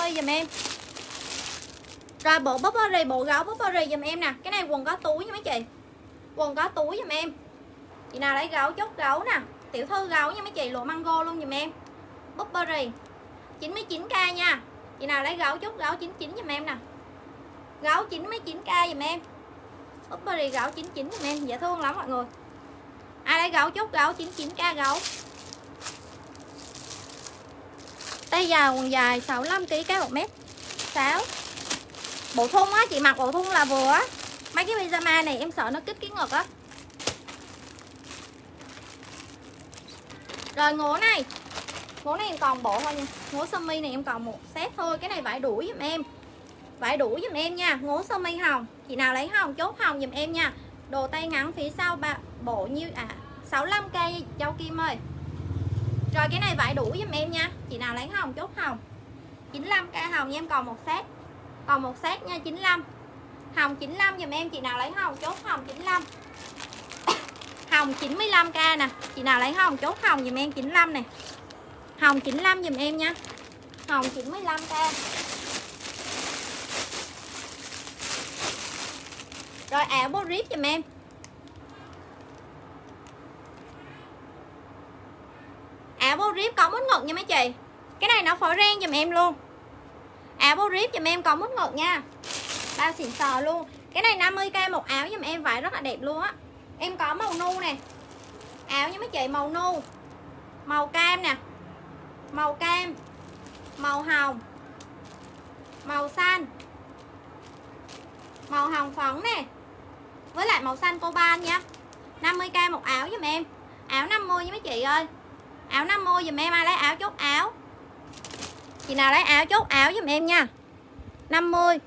Burberry giùm em. Rồi bộ Burberry, bộ gấu Burberry giùm em nè. Cái này quần có túi nha mấy chị. Quần có túi giùm em. Chị nào lấy gấu chốt gấu nè. Tiểu thư gấu nha mấy chị, lụa mango luôn giùm em. Burberry chín mươi chín k nha. Chị nào lấy gấu chốt gấu chín mươi chín giùm em nè. Gấu chín mươi chín k giùm em. Burberry gấu chín mươi chín giùm em, dễ thương lắm mọi người. Ai lấy gấu chốt gấu chín mươi chín k gấu. Tay dài quần dài sáu mươi lăm ki lô gam, cái một mét sáu. Bộ thun á, chị mặc bộ thun là vừa á. Mấy cái pyjama này em sợ nó kích cái ngực á. Rồi ngố này. Ngố này em còn bộ thôi nha. Ngố sơ mi này em còn một set thôi. Cái này vải đuổi giùm em. Vải đuổi giùm em nha. Ngố sơ mi hồng. Chị nào lấy hồng chốt hồng giùm em nha. Đồ tay ngắn phía sau ba bộ như à sáu mươi lăm k Châu Kim ơi. Rồi cái này vải đuổi giùm em nha. Chị nào lấy hồng chốt hồng. chín mươi lăm k hồng nha, em còn một set. Còn một set nha, chín mươi lăm. Hồng chín mươi lăm giùm em, chị nào lấy hồng chốt hồng chín mươi lăm. Hồng chín mươi lăm k nè. Chị nào lấy hồng chốt hồng giùm em chín mươi lăm nè. Hồng chín mươi lăm giùm em nha. Hồng chín mươi lăm k. Rồi áo bô rip giùm em. Áo bô rip có mút ngực nha mấy chị. Cái này nó phối ren giùm em luôn. Áo bô rip giùm em có mút ngực nha. Bao xịn sò luôn. Cái này năm mươi k một áo giùm em, vải rất là đẹp luôn á. Em có màu nu nè. Áo nha mấy chị, màu nu, màu cam nè, màu cam, màu hồng, màu xanh, màu hồng phấn nè, với lại màu xanh coban nha. năm mươi k một áo giùm em. Áo năm mươi nha mấy chị ơi. Áo năm mươi giùm em, ai lấy áo chốt áo. Chị nào lấy áo chốt áo giùm em nha. năm mươi.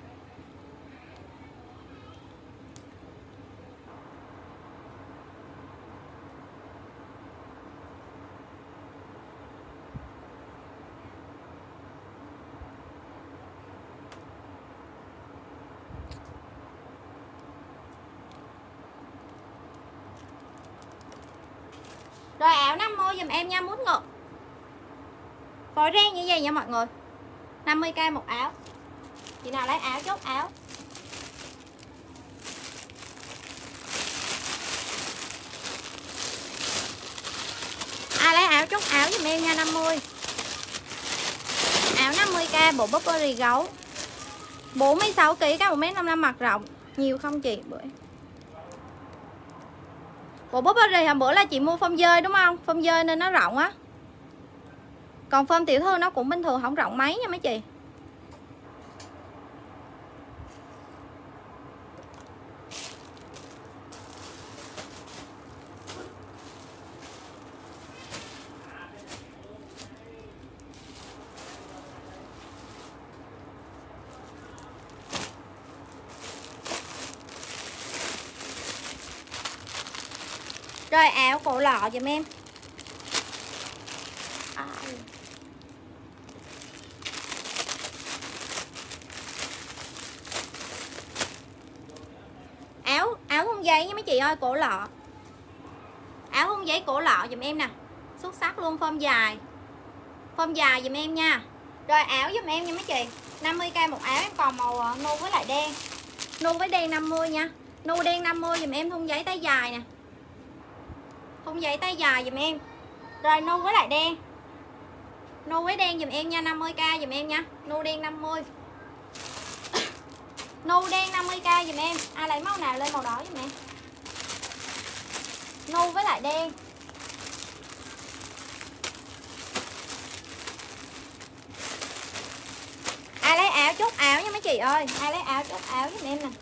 Rồi áo năm mươi giùm em nha, mút ngực. Phối ren như vậy nha mọi người. năm mươi k một áo. Chị nào lấy áo chốt áo. Ai lấy áo chốt áo giùm em nha, năm mươi. Áo năm mươi k bộ Burberry gấu. bốn mươi sáu ki lô gam, các một mét năm mươi lăm, mặt rộng. Nhiều không chị? Bữa bộ Burberry hôm bữa là chị mua phông dơi đúng không? Phông dơi nên nó rộng á. Còn phông tiểu thư nó cũng bình thường, không rộng mấy nha mấy chị. Rồi áo cổ lọ giùm em. À. Áo áo thun giấy nha mấy chị ơi, cổ lọ. Áo thun giấy cổ lọ giùm em nè. Xuất sắc luôn, phông dài. Phông dài giùm em nha. Rồi áo giùm em nha mấy chị. năm mươi k một áo, em còn màu nu với lại đen. Nu với đen năm mươi nha. Nu đen năm mươi giùm em, thun giấy tay dài nè. Thun giấy tay dài giùm em. Rồi nu với lại đen. Nu với đen giùm em nha, năm mươi k giùm em nha. Nu đen năm mươi. Nu đen năm mươi k giùm em. Ai lấy màu nào lên màu đó giùm em. Nu với lại đen. Ai lấy áo chốt áo nha mấy chị ơi. Ai lấy áo chốt áo giùm em nè.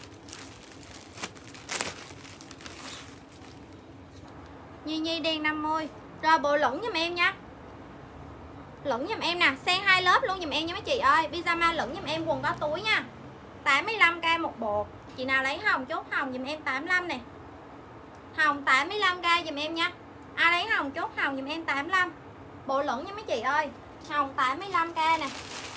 Nhi Nhi đen năm mươi. Rồi bộ lửng giùm em nha. Lửng giùm em nè, xen hai lớp luôn giùm em nha mấy chị ơi. Pyjama lửng giùm em, quần có túi nha. tám mươi lăm k một bộ. Chị nào lấy hồng chốt hồng giùm em tám mươi lăm nè. Hồng tám mươi lăm k giùm em nha. Ai lấy hồng chốt hồng giùm em tám mươi lăm. Bộ lửng nha mấy chị ơi. Hồng tám mươi lăm k nè.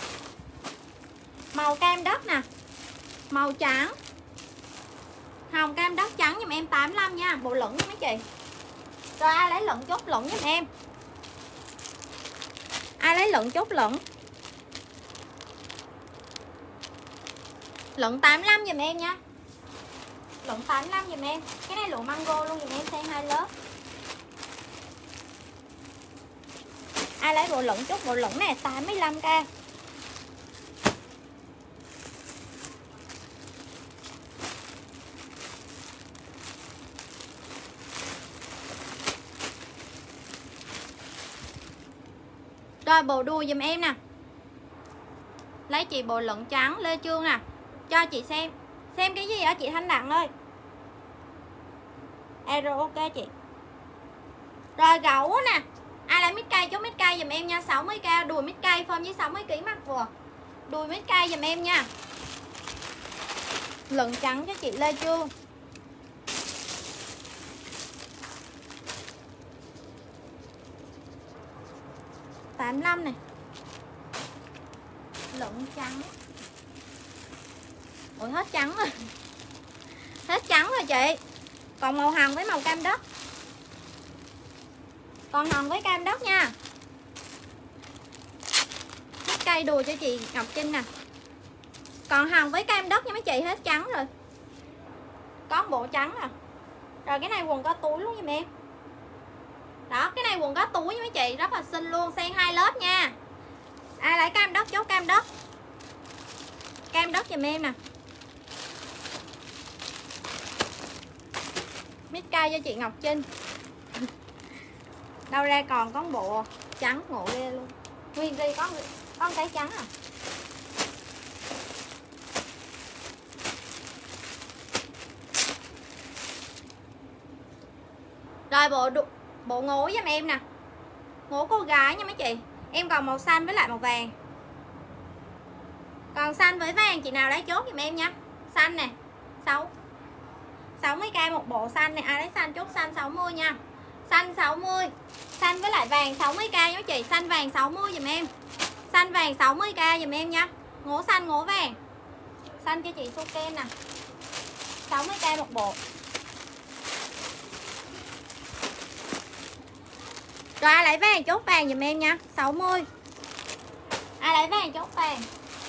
Màu cam đất nè. Màu trắng. Hồng cam đất trắng giùm em tám mươi lăm nha. Bộ lửng nha mấy chị. Rồi ai lấy lửng chốt lửng giùm em. Ai lấy lửng chốt lửng. Lận tám mươi lăm giùm em nha. Lận tám mươi lăm giùm em. Cái này lụa mango luôn giùm em, size hai lớp. Ai lấy bộ lẫn chút, bộ lẫn này tám mươi lăm k. Rồi bộ đùi giùm em nè. Lấy chị bộ lẫn trắng Lê Trương nè. Cho chị xem. Xem cái gì ở chị Thanh Đặng ơi. E rờ ok chị. Rồi gấu nè. Ai lấy mít cây chốt mít cây giùm em nha, sáu mươi k đùi mít cây form với sáu mươi ki lô gam mặc vừa. Đùi mít cây giùm em nha. Lẫn trắng cho chị Lê Trương. tám mươi lăm này. Lẫn trắng. Ủa hết trắng rồi. Hết trắng rồi chị. Còn màu hồng với màu cam đất. Còn hồng với cam đất nha. Mít cây đùi cho chị Ngọc Trinh nè. Còn hồng với cam đất nha mấy chị, hết trắng rồi. Có bộ trắng nè. Rồi cái này quần có túi luôn giùm em. Đó, cái này quần có túi với mấy chị, rất là xinh luôn, size hai lớp nha. Ai lấy cam đất chốt cam đất. Cam đất giùm em nè. Mít cây cho chị Ngọc Trinh. Đâu ra còn có bộ trắng ngộ ghê luôn. Nguyên ri có có cái trắng à. Rồi bộ đu, bộ ngố giùm em nè. Ngố cô gái nha mấy chị. Em còn màu xanh với lại màu vàng. Còn xanh với vàng chị nào lấy chốt giùm em nha. Xanh nè. sáu sáu mươi k một bộ xanh này, ai lấy xanh chốt xanh sáu mươi nha. Xanh sáu mươi. Xanh với lại vàng sáu mươi k nha chị. Xanh vàng sáu mươi giùm em. Xanh vàng sáu mươi k giùm em nha. Ngố xanh ngố vàng. Xanh cho chị Suken nè. sáu mươi k một bộ. Rồi ai lấy vàng chốt vàng giùm em nha. sáu mươi. Ai lấy vàng chốt vàng.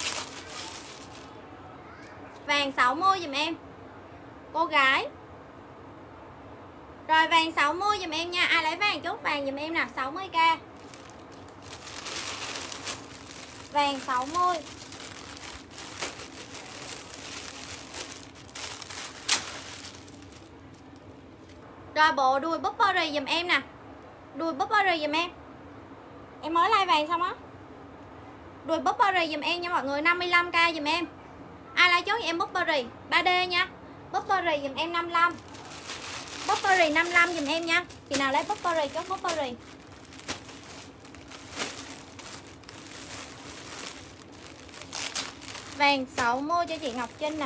Vàng sáu mươi giùm em. Cô gái. Rồi vàng sáu mươi giùm em nha. Ai lấy vàng chốt vàng giùm em nè, sáu mươi k. Vàng sáu mươi. Rồi bộ đuôi Burberry giùm em nè. Đuôi Burberry giùm em. Em mới like vàng xong á. Đuôi Burberry giùm em nha mọi người, năm mươi lăm k giùm em. Ai lấy chốt cho em Burberry ba D nha. Burberry giùm em năm mươi lăm. Burberry năm mươi lăm giùm em nha. Chị nào lấy Burberry chốt Burberry. Vàng sáu mươi cho chị Ngọc Trinh nè.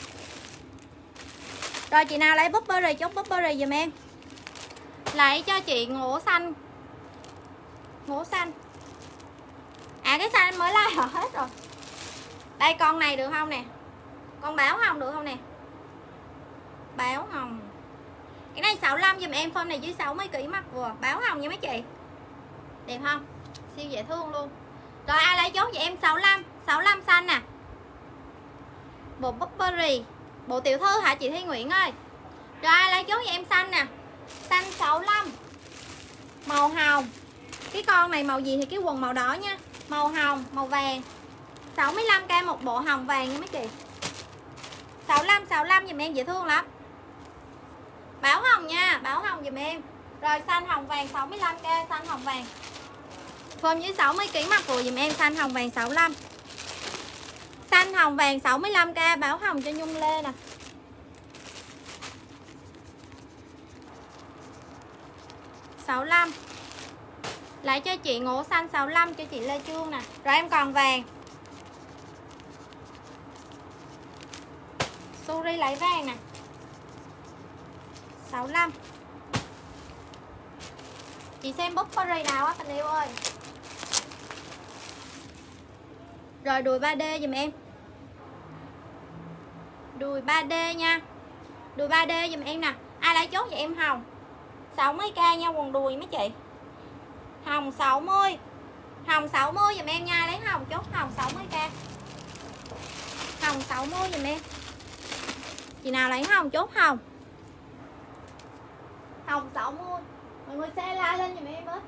Rồi chị nào lấy Burberry chốt Burberry giùm em. Lấy cho chị ngố xanh. Ngố xanh. À cái xanh mới like họ hết rồi. Đây con này được không nè. Con báo hồng được không nè. Báo hồng. Cái này sáu mươi lăm giùm em, form này dưới sáu mươi ki lô gam mặc vừa. Báo hồng nha mấy chị. Đẹp không? Siêu dễ thương luôn. Rồi ai lấy chốt cho em sáu mươi lăm. sáu mươi lăm xanh nè. Bộ Burberry. Bộ tiểu thư hả chị Thi Nguyễn ơi. Rồi ai lấy chốt cho em xanh nè. Xanh sáu mươi lăm. Màu hồng. Cái con này màu gì thì cái quần màu đỏ nha. Màu hồng, màu vàng. sáu mươi lăm k một bộ hồng vàng nha mấy chị. sáu mươi lăm, sáu mươi lăm giùm em, dễ thương lắm. Báo hồng nha, báo hồng giùm em. Rồi xanh hồng vàng sáu mươi lăm k, xanh hồng vàng. Form dưới sáu mươi ki lô gam mặc vừa giùm em, xanh hồng vàng sáu mươi lăm. Xanh hồng vàng sáu mươi lăm k, báo hồng cho Nhung Lê nè. sáu mươi lăm. Lại cho chị ngố xanh sáu mươi lăm cho chị Lê Trương nè. Rồi em còn vàng. Suri lấy vàng nè. sáu mươi lăm. Chị xem Burberry nào á tình yêu ơi. Rồi đùi ba D giùm em. Đùi ba D nha. Đùi ba D giùm em nè. Ai lấy chốt vậy em hồng. sáu mươi k nha, quần đùi mấy chị. Hồng sáu mươi. Hồng sáu mươi giùm em nha, lấy hồng chốt hồng sáu mươi k. Hồng sáu mươi giùm em. Chị nào lấy hồng chốt hồng. Hồng sáu mươi. Mọi người xe la lên giùm em với.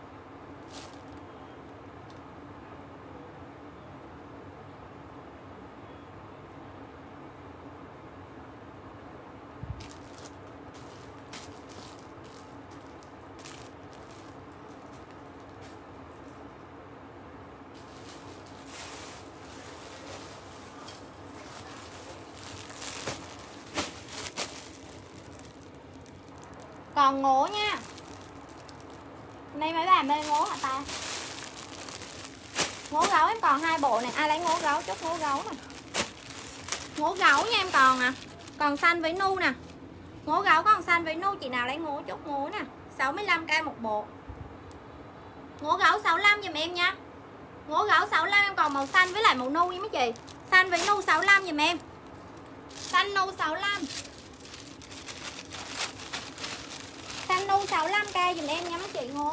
Còn ngố nha. Đây mấy bà mê ngố hả ta? Ngố gấu em còn hai bộ này. Ai lấy ngố gấu chốt ngố gấu nè. Ngố gấu nha em còn nè. Còn xanh với nu nè. Ngố gấu còn xanh với nu. Chị nào lấy ngố chốt ngố nè. sáu mươi lăm k một bộ. Ngố gấu sáu mươi lăm giùm em nha. Ngố gấu sáu mươi lăm em còn màu xanh với lại màu nu nha mấy chị. Xanh với nu sáu mươi lăm giùm em. Xanh nu sáu mươi lăm. Xanh nu sáu mươi lăm k dùm em nha mấy chị ngố.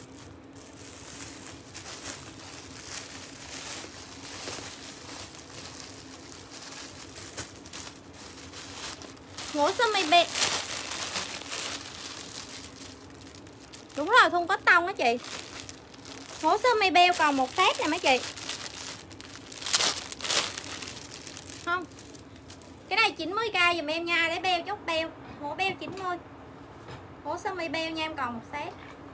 Ngố sơ mi bệt. Đúng rồi, thun có tông á chị. Ngố sơ mi beo còn một set nè mấy chị. Không. Cái này chín mươi k dùm em nha, để beo chốt beo. Ngố beo chín mươi. Ngố sơ mi beo nha em còn một set.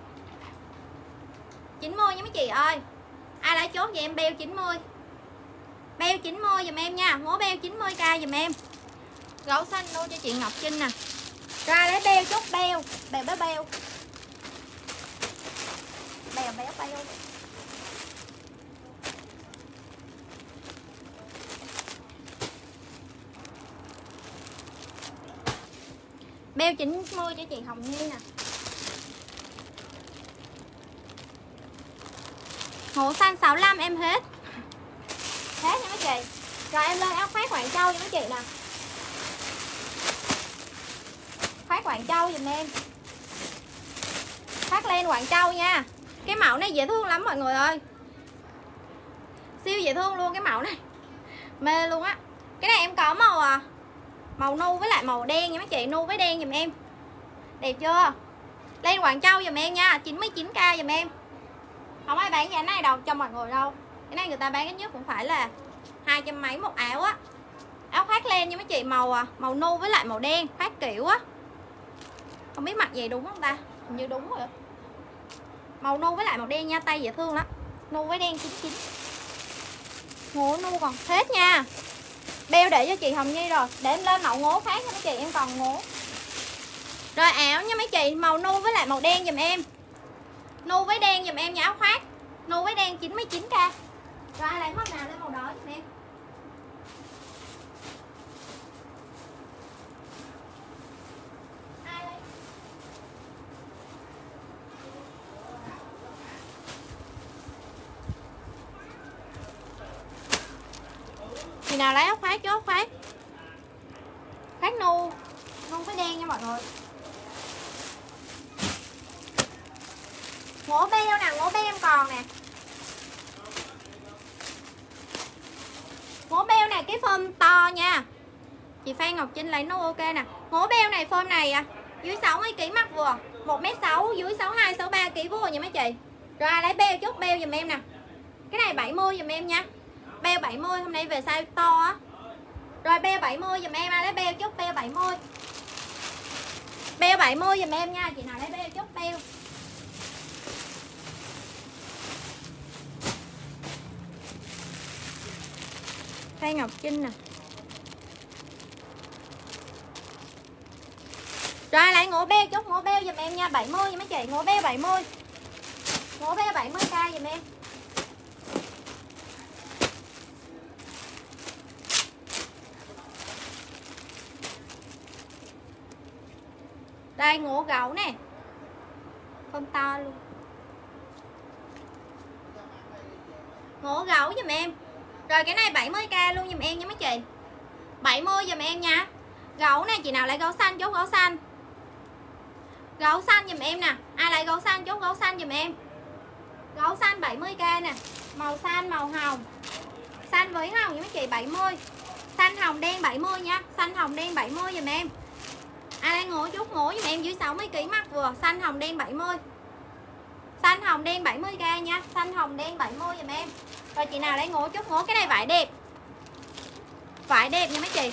chín mươi nha mấy chị ơi. Ai lấy chốt vậy em beo chín mươi. Beo chín mươi dùm em nha. Ngố beo chín mươi k dùm em. Gấu xanh luôn cho chị Ngọc Trinh nè. Ra lấy beo chốt beo. Bèo béo beo. Bèo béo beo. Beo chín mươi cho chị Hồng Nhi nè. Ngố xanh sáu mươi lăm em hết. Hết nha mấy chị. Rồi em lên áo khoác Quảng Châu cho mấy chị nè. Khoác Quảng Châu giùm em. Khoác len Quảng Châu nha. Cái mẫu này dễ thương lắm mọi người ơi. Siêu dễ thương luôn cái mẫu này. Mê luôn á. Cái này em có màu à màu nu với lại màu đen nha mấy chị. Nu với đen giùm em. Đẹp chưa? Len Quảng Châu giùm em nha. chín mươi chín k giùm em. Không ai bán giá này đâu cho mọi người đâu. Cái này người ta bán ít nhất cũng phải là hai trăm mấy một áo á. Áo khoác len nha mấy chị. Màu à, màu nu với lại màu đen. Khoác kiểu á. Không biết mặc vậy đúng không ta? Hình như đúng rồi. Màu nu với lại màu đen nha. Tay dễ thương lắm. Nu với đen chín mươi chín. Ngố nu còn hết nha. Beo để cho chị Hồng Nhi rồi. Để em lên mẫu ngố khác nha mấy chị. Em còn ngố. Rồi áo nha mấy chị. Màu nu với lại màu đen dùm em. Nu với đen dùm em nha. Áo khoác nu với đen chín mươi chín k. Rồi ai lấy màu nào lên màu đó dùm em. Ai lấy? Chị nào lấy áo khoác chứ áo khoác. Khoác nu. Nu với đen nha mọi người. Ngố beo nè, ngố beo em còn nè. Ngố beo này cái form to nha. Chị Phan Ngọc Trinh lấy nu ok nè. Ngố beo này form này à, dưới sáu mươi ki lô gam mặc vừa. một mét sáu, dưới sáu mươi hai, sáu mươi ba ki lô gam vừa nha mấy chị. Rồi lấy beo chốt beo giùm em nè. Cái này bảy mươi giùm em nha. Beo bảy mươi hôm nay về size to á. Rồi beo bảy mươi giùm em, ai lấy beo chốt beo bảy mươi. Beo bảy mươi giùm em nha, chị nào lấy beo chốt beo. Phan Ngọc Trinh nè. Rồi lại ngố beo chốt ngố beo giùm em nha, bảy mươi nha mấy chị, ngố beo bảy mươi. Ngố beo bảy mươi k giùm em. Đây ngố gấu nè. Không to luôn. Ngố gấu giùm em. Rồi cái này bảy mươi k luôn giùm em nha mấy chị. bảy mươi giùm em nha. Gấu nè, chị nào lấy gấu xanh chốt gấu xanh. Gấu xanh giùm em nè. Ai lấy gấu xanh chốt gấu xanh giùm em. Gấu xanh bảy mươi k nè. Màu xanh, màu hồng. Xanh với hồng nha mấy chị bảy mươi. Xanh Xanh hồng đen bảy mươi nha. Xanh hồng đen bảy mươi giùm em. Ai lấy ngố chút ngố giùm em dưới sáu mươi ki lô gam mặc vừa. Xanh hồng đen bảy mươi. Xanh hồng đen bảy mươi k nha. Xanh hồng đen bảy mươi giùm em. Rồi chị nào lấy ngố chút ngố. Cái này vải đẹp. Vải đẹp nha mấy chị.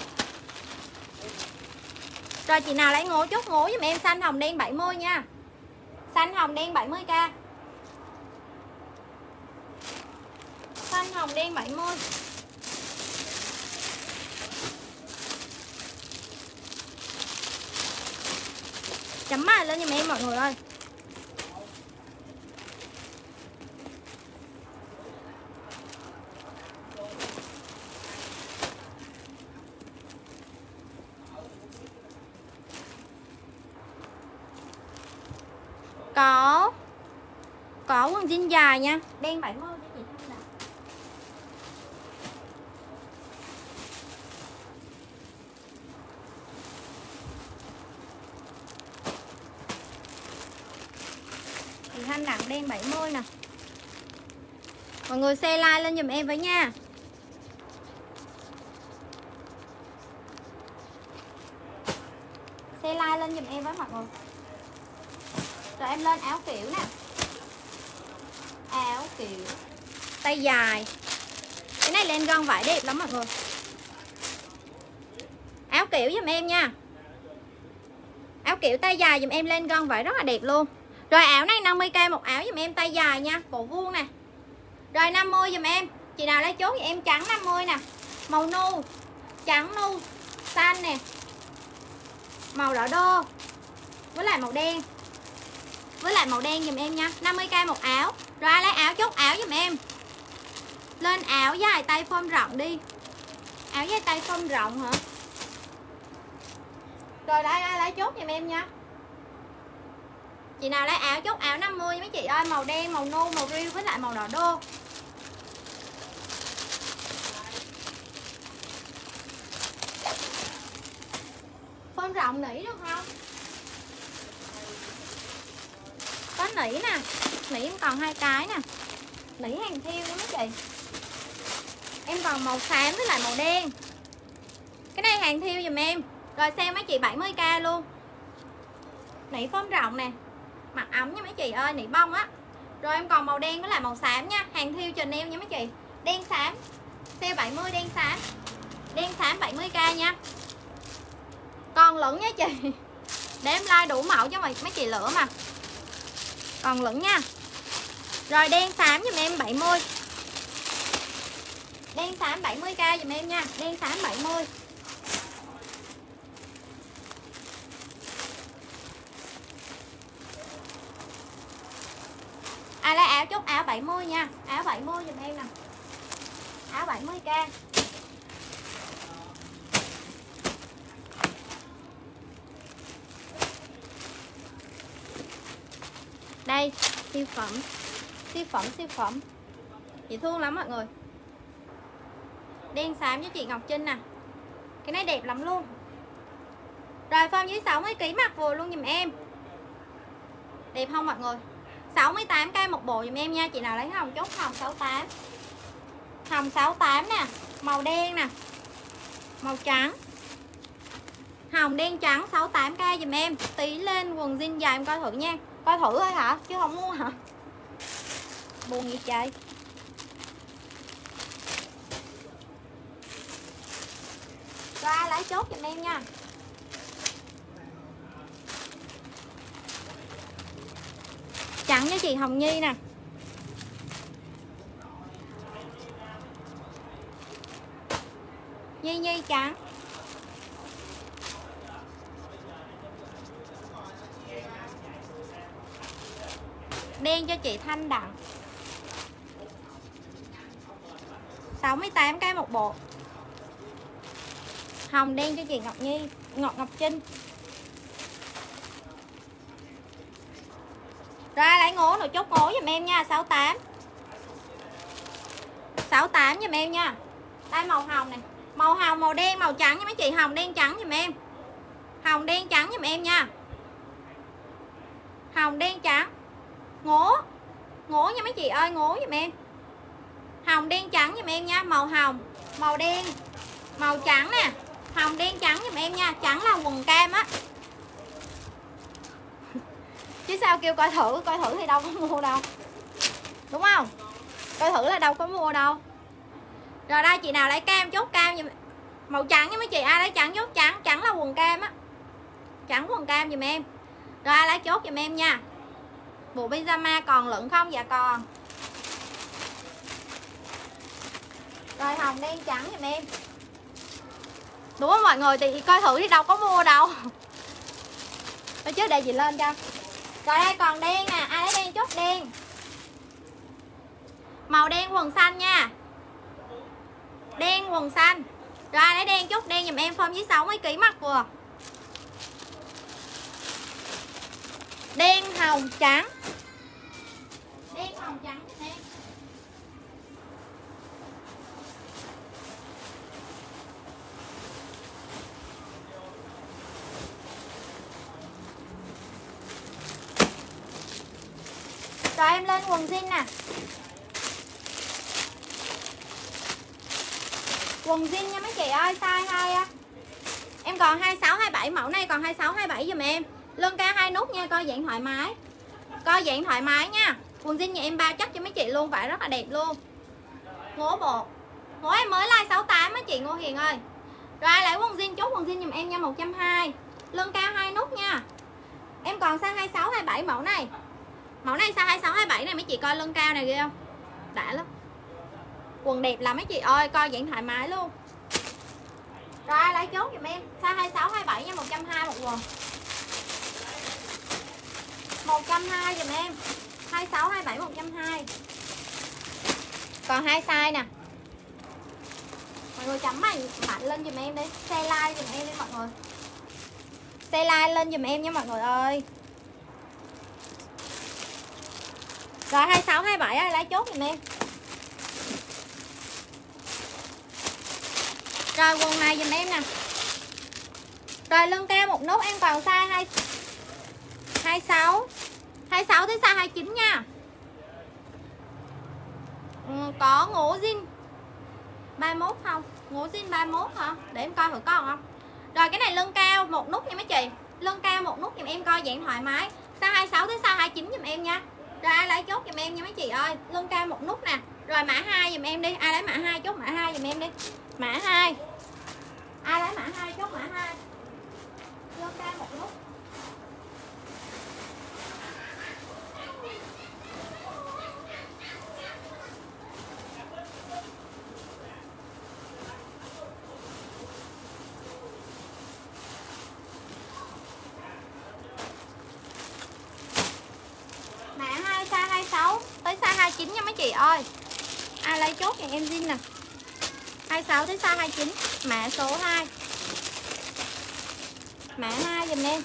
Rồi chị nào lấy ngố chút ngố giùm em. Xanh hồng đen bảy mươi nha. Xanh hồng đen bảy mươi k. Xanh hồng đen bảy mươi. Chấm mài lên giùm em mọi người ơi. Có Có quần jean dài nha. Đen bảy mươi cho chị Thanh Đặng. Chị Thanh Đặng đen bảy mươi nè. Mọi người share like lên giùm em với nha. Share like lên giùm em với mọi người. Rồi em lên áo kiểu nè. Áo kiểu tay dài. Cái này lên gân vải đẹp lắm mọi người. Áo kiểu giùm em nha. Áo kiểu tay dài giùm em lên gân vải rất là đẹp luôn. Rồi áo này năm mươi k một áo giùm em tay dài nha, cổ vuông nè. Rồi năm mươi giùm em. Chị nào lấy chốt thì em trắng năm mươi nè. Màu nu, trắng nu, xanh nè. Màu đỏ đô. Với lại màu đen. Với lại màu đen giùm em nha. năm mươi k một áo. Rồi ai lấy áo chốt áo giùm em. Lên áo dài tay phông rộng đi. Áo dài tay phông rộng hả? Rồi đây ai lấy chốt giùm em nha. Chị nào lấy áo chốt áo năm mươi mấy chị ơi. Màu đen, màu nu, màu riêu với lại màu đỏ đô. Phông rộng nỉ được không? Có nỉ nè. Nỉ em còn hai cái nè. Nỉ hàng thiêu nha mấy chị. Em còn màu xám với lại màu đen. Cái này hàng thiêu giùm em. Rồi xem mấy chị bảy mươi k luôn. Nỉ phông rộng nè. Mặc ấm nha mấy chị ơi, nỉ bông á. Rồi em còn màu đen với lại màu xám nha. Hàng thiêu Chanel nha mấy chị. Đen xám. Sale bảy mươi đen xám. Đen xám bảy mươi k nha. Còn lửng nha chị. Để em like đủ mẫu cho mấy chị lựa mà. Còn lửng nha. Rồi đen xám giùm em bảy mươi. Đen xám bảy mươi k giùm em nha. Đen xám bảy mươi. Ai lấy áo chốt áo bảy mươi nha. Áo bảy mươi giùm em nè. Áo bảy mươi k. Đây, siêu phẩm. Siêu phẩm, siêu phẩm. Chị thương lắm mọi người. Đen xám với chị Ngọc Trinh nè. Cái này đẹp lắm luôn. Rồi form dưới sáu mươi ki lô gam mặc vừa luôn giùm em. Đẹp không mọi người? sáu mươi tám k một bộ giùm em nha. Chị nào lấy hồng chốt hồng sáu mươi tám. Hồng sáu mươi tám nè. Màu đen nè. Màu trắng. Hồng đen trắng sáu mươi tám k giùm em. Tí lên quần jean dài em coi thử nha. Coi thử thôi hả? Chứ không mua hả? Buồn gì trời. Rồi ai lấy chốt giùm em nha. Trắng với chị Hồng Nhi nè. Nhi Nhi trắng. Đen cho chị Thanh Đặng. sáu mươi tám k một bộ. Hồng đen cho chị Ngọc Nhi, Ngọc Ngọc Trinh. Ra lấy ngố rồi chốt ngố giùm em nha, sáu mươi tám. sáu mươi tám giùm em nha. Đây màu hồng này, màu hồng, màu đen, màu trắng nha mấy chị, hồng đen trắng giùm em. Hồng đen trắng giùm em nha. Hồng đen trắng. Ngố. Ngố nha mấy chị ơi, ngố giùm em. Hồng đen trắng giùm em nha, màu hồng, màu đen, Màu trắng nè, hồng đen trắng giùm em nha. Trắng là quần cam á. Chứ sao kêu coi thử, coi thử thì đâu có mua đâu. Đúng không? Coi thử là đâu có mua đâu. Rồi đây chị nào lấy cam chốt cam giùm. Màu trắng nha mấy chị, ai lấy trắng chốt trắng. Trắng là quần cam á. Trắng quần cam giùm em. Rồi ai lấy chốt giùm em nha. Bộ pyjama còn lận không? Dạ còn. Rồi hồng đen trắng giùm em. Đúng không mọi người? Thì coi thử thì đâu có mua đâu. Thôi chứ để chị lên cho. Rồi đây còn đen nè, ai lấy đen chốt đen. Màu đen quần xanh nha. Đen quần xanh. Rồi ai lấy đen chốt đen giùm em, form dưới sáu mươi ký mặc vừa. Đen hồng trắng. Đen hồng trắng giùm em. Rồi em lên quần jean nè. Quần jean nha mấy chị ơi, size hai á. Em còn hai sáu hai bảy, mẫu này còn hai sáu hai bảy giùm em. Lưng cao hai nút nha, co giãn thoải mái. Co giãn thoải mái nha. Quần jean nhà em bao chắc cho mấy chị luôn, vải rất là đẹp luôn. Ngố bộ. Ngố em mới like sáu tám á chị Ngô Hiền ơi. Rồi lấy quần jean chốt quần jean giùm em nha, một trăm hai mươi. Lưng cao hai nút nha. Em còn size hai sáu hai bảy mẫu này. Mẫu này size hai sáu hai bảy này mấy chị coi lưng cao này ghê không? Đã lắm. Quần đẹp là mấy chị ơi, coi giãn thoải mái luôn. Rồi lấy chốt giùm em, size hai sáu hai bảy nha, một trăm hai mươi một quần. một trăm hai mươi giùm em. hai sáu hai bảy một trăm hai mươi. Còn hai size nè. Mọi người chấm mạnh mạnh lên giùm em đi, share like giùm em đi mọi người. Share like lên giùm em nha mọi người ơi. Rồi hai sáu hai bảy ơi, lấy chốt giùm em. Rồi quần này giùm em nè. Rồi lưng cao một nút em còn size hai hai sáu hai sáu tới size hai chín nha. Ừ, có ngố jean ba mươi mốt không? Ngố jean ba mươi mốt hả? Để em coi thử còn không. Rồi cái này lưng cao một nút nha mấy chị. Lưng cao một nút giùm em, coi giãn thoải mái. Size hai sáu tới size hai chín giùm em nha. Rồi ai lấy chốt giùm em nha mấy chị ơi. Lưng cao một nút nè. Rồi mã hai giùm em đi. Ai lấy mã hai chốt mã hai giùm em đi. Mã hai. Ai lấy mã hai chốt mã hai. Lưng cao một nút. Mã hai size hai sáu tới size hai chín nha mấy chị ơi. Ai lấy chốt thì em zin nè. hai sáu tới size hai chín, mã số hai. Mã hai giùm em.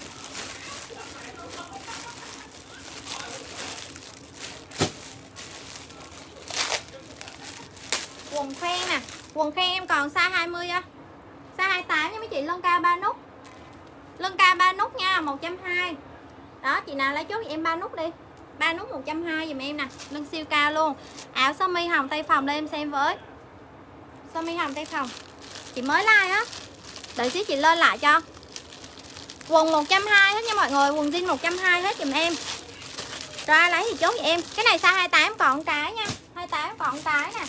Quần khoen nè, quần khoen em còn size hai mươi á. Size hai mươi tám nha mấy chị, lưng cao ba nút. Lưng cao ba nút nha, một trăm hai mươi. Đó, chị nào lấy chốt thì em ba nút đi. ba nút một trăm hai mươi giùm em nè, lưng siêu cao luôn. Áo sơ mi hồng tay phòng lên em xem với. Sơ mi hồng tay phòng. Chị mới like á. Đợi xíu chị lên lại cho. Quần một trăm hai mươi hết nha mọi người, quần jean một trăm hai mươi hết giùm em. Rồi ai lấy thì chốt giùm em. Cái này size hai mươi tám còn cái nha. hai mươi tám còn cái nè.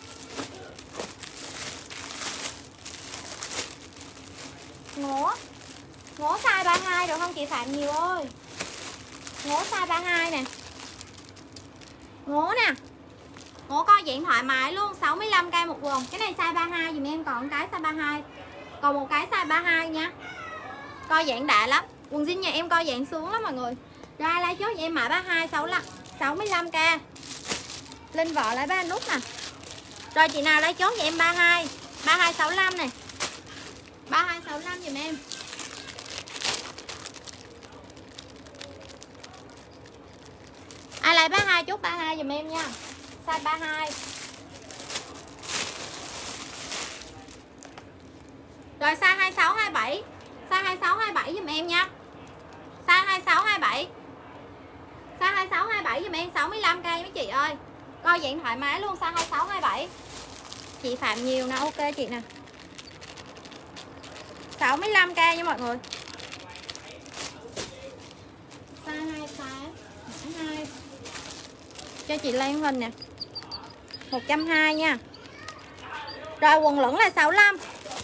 Ngố. Ngố size ba mươi hai được không chị Phạm Nhiều ơi? Ngố size ba mươi hai nè. Ngố nè. Ngố coi dạng thoải mái luôn, sáu mươi lăm k một quần. Cái này size ba mươi hai dùm em, còn cái size ba mươi hai. Còn một cái size ba mươi hai nha. Coi dạng đã lắm. Quần jean nhà em coi dạng xuống lắm mọi người. Ra lấy chốt em mã ba mươi hai sáu mươi lăm k. Linh vợ lấy ba nút nè. Rồi chị nào lấy chốt cho em ba mươi hai, ba mươi hai sáu mươi lăm này. ba mươi hai sáu mươi lăm dùm em. Ai lấy ba mươi hai chốt ba mươi hai dùm em nha. Size ba mươi hai. Rồi size hai sáu hai bảy. Size hai sáu hai bảy dùm em nha. Size hai sáu hai bảy. Size hai sáu hai bảy dùm em, sáu mươi lăm k mấy chị ơi. Coi dạng thoải mái luôn, size hai sáu hai bảy. Chị Phạm Nhiều nè, ok chị nè. sáu mươi lăm k nha mọi người. Size hai mươi tám hai. Cho chị Lan Huỳnh nè. một trăm hai mươi nha. Rồi quần lửng là sáu mươi lăm.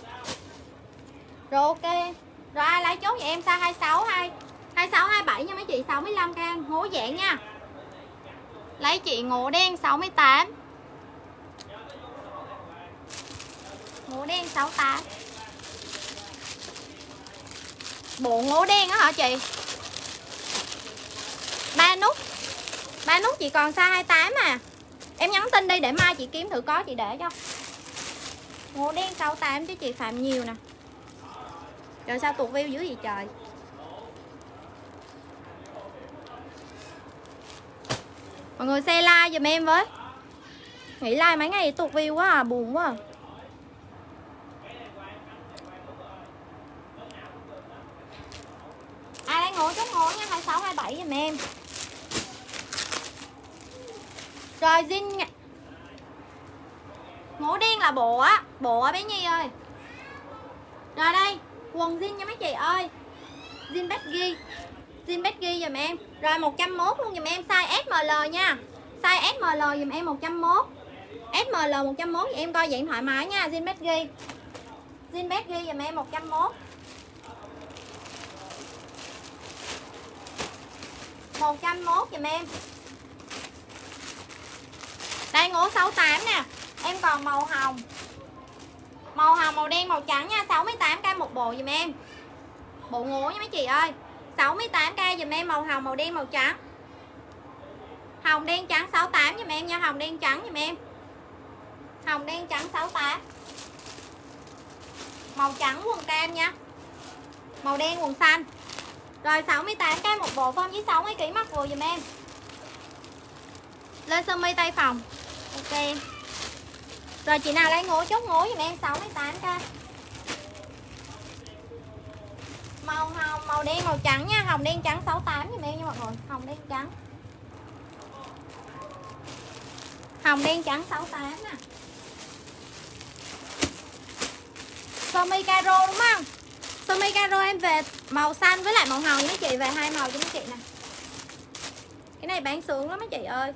Rồi ok. Rồi ai lấy chốt cho em size hai mươi sáu hai hai mươi sáu hai mươi bảy nha mấy chị, sáu mươi lăm k ngố dạng nha. Lấy chị ngố đen sáu mươi tám. Ngố đen sáu mươi tám. Bộ ngố đen á hả chị? Ba nút. Ba nút chị còn size hai mươi tám à. Em nhắn tin đi để mai chị kiếm thử có chị để cho. Ngố đen sáu mươi tám chứ chị Phạm nhiều nè. Trời sao tuột view dữ vậy trời. Mọi người share like giùm em với. Nghỉ like mấy ngày tuột view quá à, buồn quá à. Ai lấy ngố chốt ngố nha, hai mươi sáu hai mươi bảy giùm em. Rồi zin ngố đen là bộ á, bộ á bé Nhi ơi. Rồi đây, quần zin nha mấy chị ơi. Zin baggy. Zin baggy giùm em. Rồi một trăm mốt luôn giùm em, size ét em lờ nha. Size ét em lờ giùm em một trăm mốt. ét em lờ một trăm mốt em coi dạng thoải mái nha, zin baggy. Zin baggy giùm em một trăm mốt. một trăm mốt giùm em. Đây ngố sáu mươi tám nè. Em còn màu hồng. Màu hồng, màu đen, màu trắng nha, sáu mươi tám k một bộ giùm em. Bộ ngố nha mấy chị ơi. sáu mươi tám k giùm em, màu hồng, màu đen, màu trắng. Hồng đen trắng sáu mươi tám giùm em nha, hồng đen trắng giùm em. Hồng đen trắng sáu mươi tám. Màu trắng quần cam nha. Màu đen quần xanh. Rồi sáu mươi tám k một bộ, form với sáu mươi ki lô gam mặc vừa giùm em. Lên sơ mi tay phòng. Ok. Rồi chị nào lấy ngố chốt ngố giùm em sáu mươi tám k. Màu hồng, màu đen, màu trắng nha, hồng đen trắng sáu mươi tám giùm em nha mọi người, hồng đen trắng. Hồng đen trắng sáu mươi tám nè. Sơ mi caro đúng không? Sơ mi caro em về màu xanh với lại màu hồng mấy chị, về hai màu cho mấy chị nè. Cái này bán sướng lắm mấy chị ơi.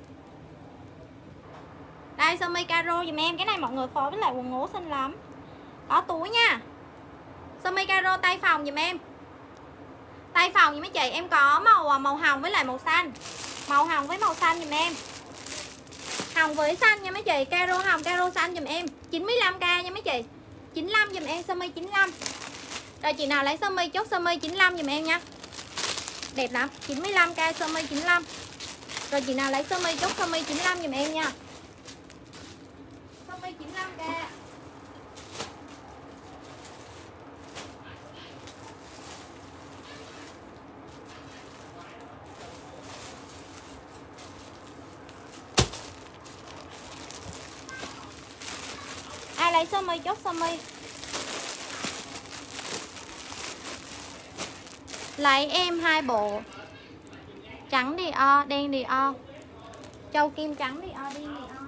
Đây sơ mi caro dùm em, cái này mọi người phối với lại quần ngố xinh lắm. Có túi nha. Sơ mi caro tay phòng dùm em. Tay phòng như mấy chị, em có màu màu hồng với lại màu xanh. Màu hồng với màu xanh dùm em. Hồng với xanh nha mấy chị, caro hồng, caro xanh dùm em, chín mươi lăm k nha mấy chị. chín mươi lăm dùm em, sơ mi chín mươi lăm. Rồi chị nào lấy sơ mi chốt sơ mi chín mươi lăm dùm em nha. Đẹp lắm, chín mươi lăm k sơ mi chín mươi lăm. Rồi chị nào lấy sơ mi chốt sơ mi chín mươi lăm dùm em nha. Sơ mi chín mươi lăm k. Ai lấy sơ mi chốt sơ mi. Lấy em hai bộ. Trắng Dior, đen Dior. Châu kim trắng Dior, đen Dior.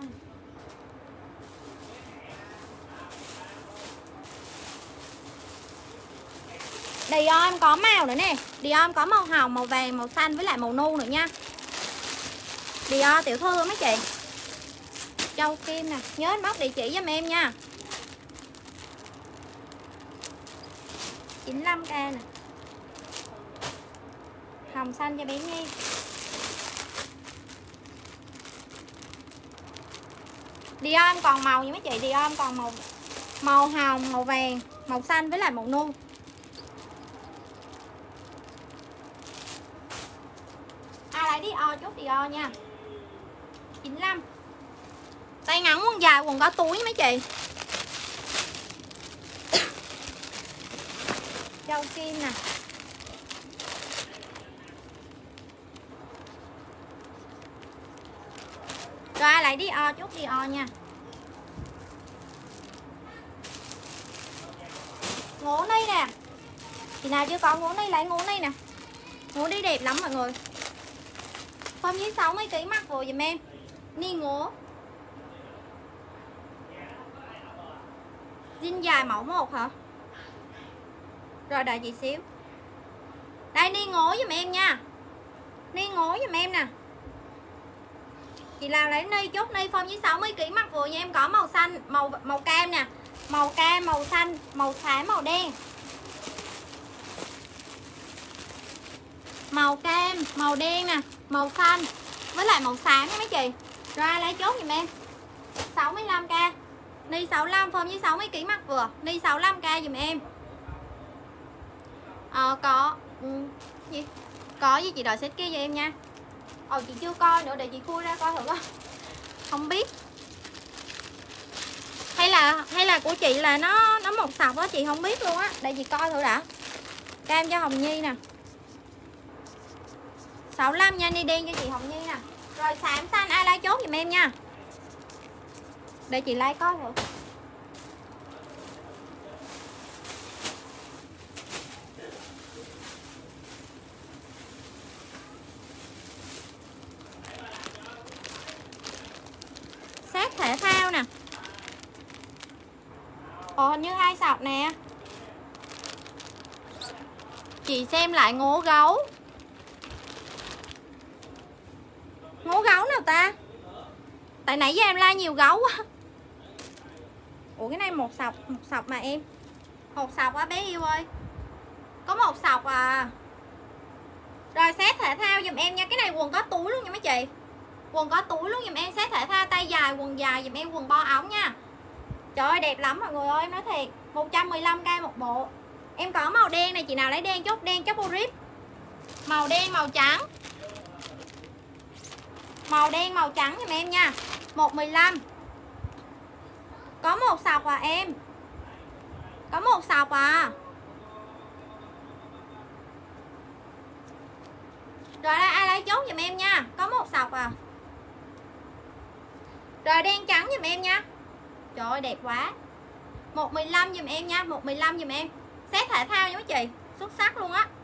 Dior em có màu nữa nè. Dior em có màu hồng, màu vàng, màu xanh với lại màu nu nữa nha. Dior tiểu thư mấy chị. Châu kim nè, nhớ inbox địa chỉ giùm em nha. chín mươi lăm k nè. Hồng xanh cho bé Nhi. Dior em còn màu nha mấy chị, Dior em còn màu màu hồng, màu vàng, màu xanh với lại màu nu. Ai lấy Dior chốt Dior nha. chín mươi lăm. Tay ngắn quần dài, quần có túi mấy chị. Châu kim nè. Rồi ai lấy Dior chốt Dior nha. Ngố ni nè. Chị nào chưa có ngố ni lấy ngố ni nè. Ngố đi đẹp lắm mọi người. Form dưới sáu mươi ki lô gam mặc vừa giùm em. Ni ngố. Zin dài mẫu một hả? Rồi đợi chị xíu. Đây ni ngố giùm em nha. Ni ngố giùm em nè. Chị nào lấy ni chốt ni form với sáu mươi ki lô gam mặc vừa nha em, có màu xanh, màu màu cam nè, màu cam, màu xanh, màu xám, màu đen. Màu cam, màu đen nè, màu xanh với lại màu xám nha mấy chị. Rồi lấy chốt giùm em. sáu mươi lăm k. Ni sáu mươi lăm form với sáu mươi ki lô gam mặc vừa. Ni sáu mươi lăm k giùm em. Ờ có ừ, gì? Có gì chị đợi set kia cho em nha. Ờ chị chưa coi nữa, để chị khui ra coi thử coi. Không biết. Hay là hay là của chị là nó nó một sọc á, chị không biết luôn á. Để chị coi thử đã. Cam cho Hồng Nhi nè. sáu mươi lăm nha, ni đen cho chị Hồng Nhi nè. Rồi xám xanh ai lấy chốt giùm em nha. Để chị lấy coi thử. Set thể thao nè. Ồ hình như hai sọc nè. Chị xem lại ngố gấu. Ngố gấu nào ta? Tại nãy giờ em like nhiều gấu quá. Ủa cái này một sọc, một sọc mà em. Một sọc á bé yêu ơi. Có một sọc à. Rồi set thể thao giùm em nha. Cái này quần có túi luôn nha mấy chị. Quần có túi luôn giùm em. Set thể thao tay dài, quần dài giùm em, quần bo ống nha. Trời ơi đẹp lắm mọi người ơi, em nói thiệt. Một trăm mười lăm k một bộ. Em có màu đen này, chị nào lấy đen chốt đen chốt rip. Màu đen, màu trắng. Màu đen, màu trắng giùm em nha. Một mười lăm. Có một sọc à em. Có một sọc à. Rồi đây ai lấy chốt giùm em nha. Có một sọc à. Rồi đen trắng giùm em nha. Trời ơi đẹp quá. Một mười lăm giùm em nha. Một mười lăm giùm em. Set thể thao nha mấy chị. Xuất sắc luôn á.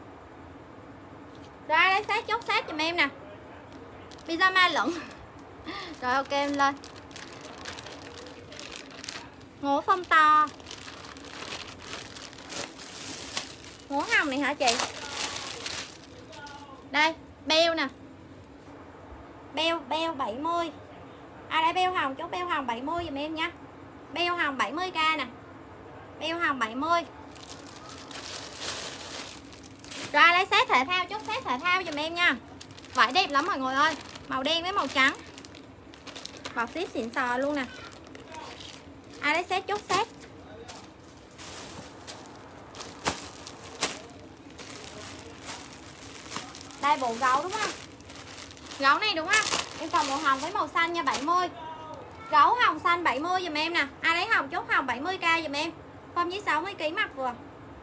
Rồi ai lấy set chốt set giùm em nè. Pyjama lẫn. Rồi ok em lên. Ngố phong to. Ngố hồng này hả chị? Đây, beo nè. Beo, beo bảy mươi. Ai lấy beo hồng, chốt beo hồng bảy mươi giùm em nha. Beo hồng bảy mươi k nè. Beo hồng bảy mươi. Rồi ai lấy set thể thao, chốt set thể thao giùm em nha. Vải đẹp lắm mọi người ơi. Màu đen với màu trắng. Bọc ship xịn sò luôn nè. Ai lấy set chốt set. Đây bộ gấu đúng không? Gấu này đúng không? Em còn màu hồng với màu xanh nha bảy mươi. Gấu hồng xanh bảy mươi giùm em nè. Ai lấy hồng chốt hồng bảy mươi k giùm em. Form với sáu mươi ki lô gam mặc vừa.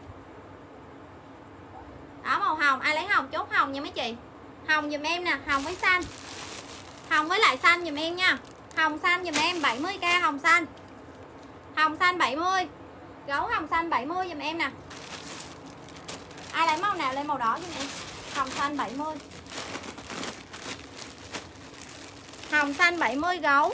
Đó màu hồng, ai lấy hồng chốt hồng nha mấy chị. Hồng giùm em nè, hồng với xanh. Hồng với lại xanh giùm em nha. Hồng xanh giùm em bảy mươi k hồng xanh. Hồng xanh bảy mươi. Gấu hồng xanh bảy mươi giùm em nè. Ai lấy màu nào lên màu đỏ giùm em. Hồng xanh bảy mươi. Hồng xanh bảy mươi gấu.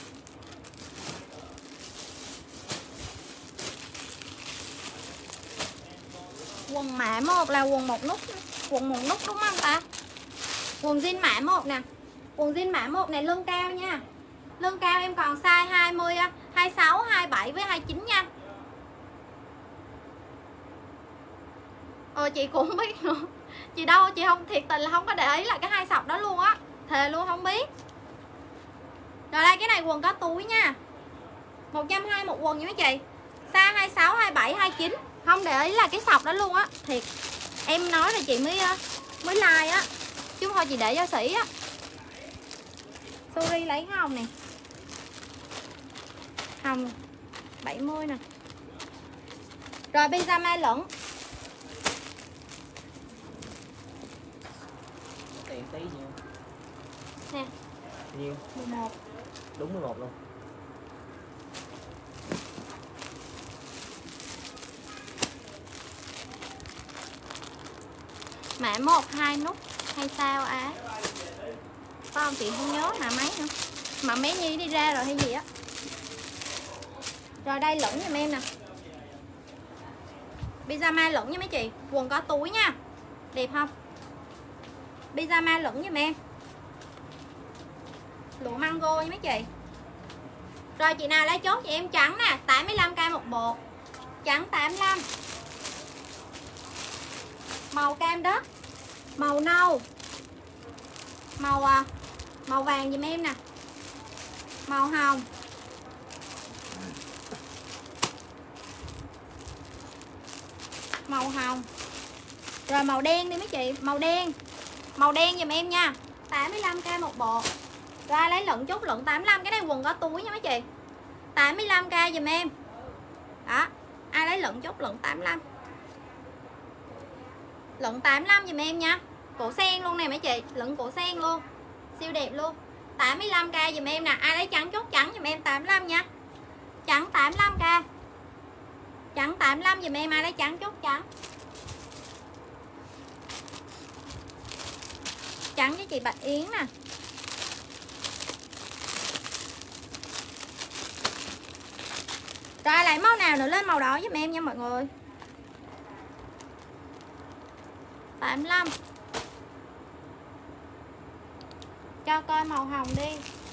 Quần mã một là quần một nút. Quần một nút đúng không ta? Quần jean mã một nè. Quần jean mã một này lưng cao nha. Lưng cao em còn size hai mươi, hai mươi sáu, hai mươi bảy với hai mươi chín nha. Ờ chị cũng không biết nữa. Chị đâu, chị không thiệt tình là không có để ý là cái hai sọc đó luôn á. Thề luôn không biết. Rồi đây cái này quần có túi nha. một trăm hai mươi một quần nha mấy chị. Size hai mươi sáu, hai mươi bảy, hai mươi chín. Không để ý là cái sọc đó luôn á. Thiệt. Em nói là chị mới mới like á. Chứ không thôi chị để cho sĩ á. Suri lấy hồng nè. Hồng bảy mươi nè. Rồi pyjama lẫn. Tiền tí nhiêu? Nè. Nhiêu? mười một. Đúng mười một luôn. Mã một hai nút hay sao á? Có không chị không nhớ mã mấy nữa. Mà mấy Nhi đi ra rồi hay gì á. Rồi đây lẫn giùm em nè. Pyjama lửng nha mấy chị. Quần có túi nha. Đẹp không? Pyjama lửng giùm em. Lụa mango nha mấy chị. Rồi chị nào lấy chốt cho em trắng nè, tám mươi lăm k một bộ. Trắng tám mươi lăm. Màu cam đất, màu nâu, màu à, màu vàng giùm em nè, màu hồng, màu hồng. Rồi màu đen đi mấy chị, màu đen, màu đen giùm em nha, tám mươi lăm k một bộ. Ra lấy lận chốt lận tám mươi lăm, cái này quần có túi nha mấy chị, tám mươi lăm k giùm em. Đó, ai lấy lận chốt lận tám mươi lăm. Lận tám mươi lăm giùm em nha. Cổ sen luôn nè mấy chị, lận cổ sen luôn. Siêu đẹp luôn. tám mươi lăm k giùm em nè. Ai lấy trắng chốt trắng giùm em tám mươi lăm nha. Trắng tám mươi lăm k. Trắng tám mươi lăm giùm em, ai lấy trắng chốt trắng. Trắng cho chị Bạch Yến nè. Rồi lại màu nào nữa lên màu đỏ giùm em nha mọi người. tám mươi lăm. Cho coi màu hồng đi.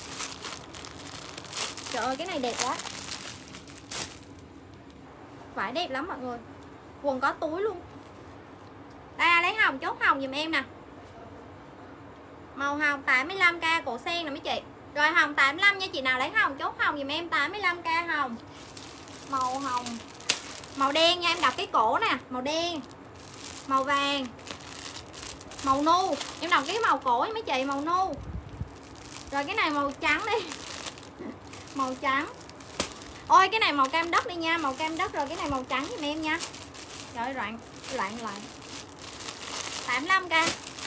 Trời ơi cái này đẹp quá. Vải đẹp lắm mọi người. Quần có túi luôn. Đây lấy hồng chốt hồng giùm em nè. Màu hồng tám mươi lăm k cổ sen nè mấy chị. Rồi hồng tám mươi lăm nha, chị nào lấy hồng chốt hồng giùm em tám mươi lăm k hồng. Màu hồng. Màu đen nha, em đọc cái cổ nè, màu đen. Màu vàng. Màu nu, em đọc cái màu cổ mấy chị, màu nu. Rồi cái này màu trắng đi. Màu trắng. Ôi cái này màu cam đất đi nha, màu cam đất. Rồi cái này màu trắng giùm em nha. Trời ơi loạn, loạn loạn. tám mươi lăm k.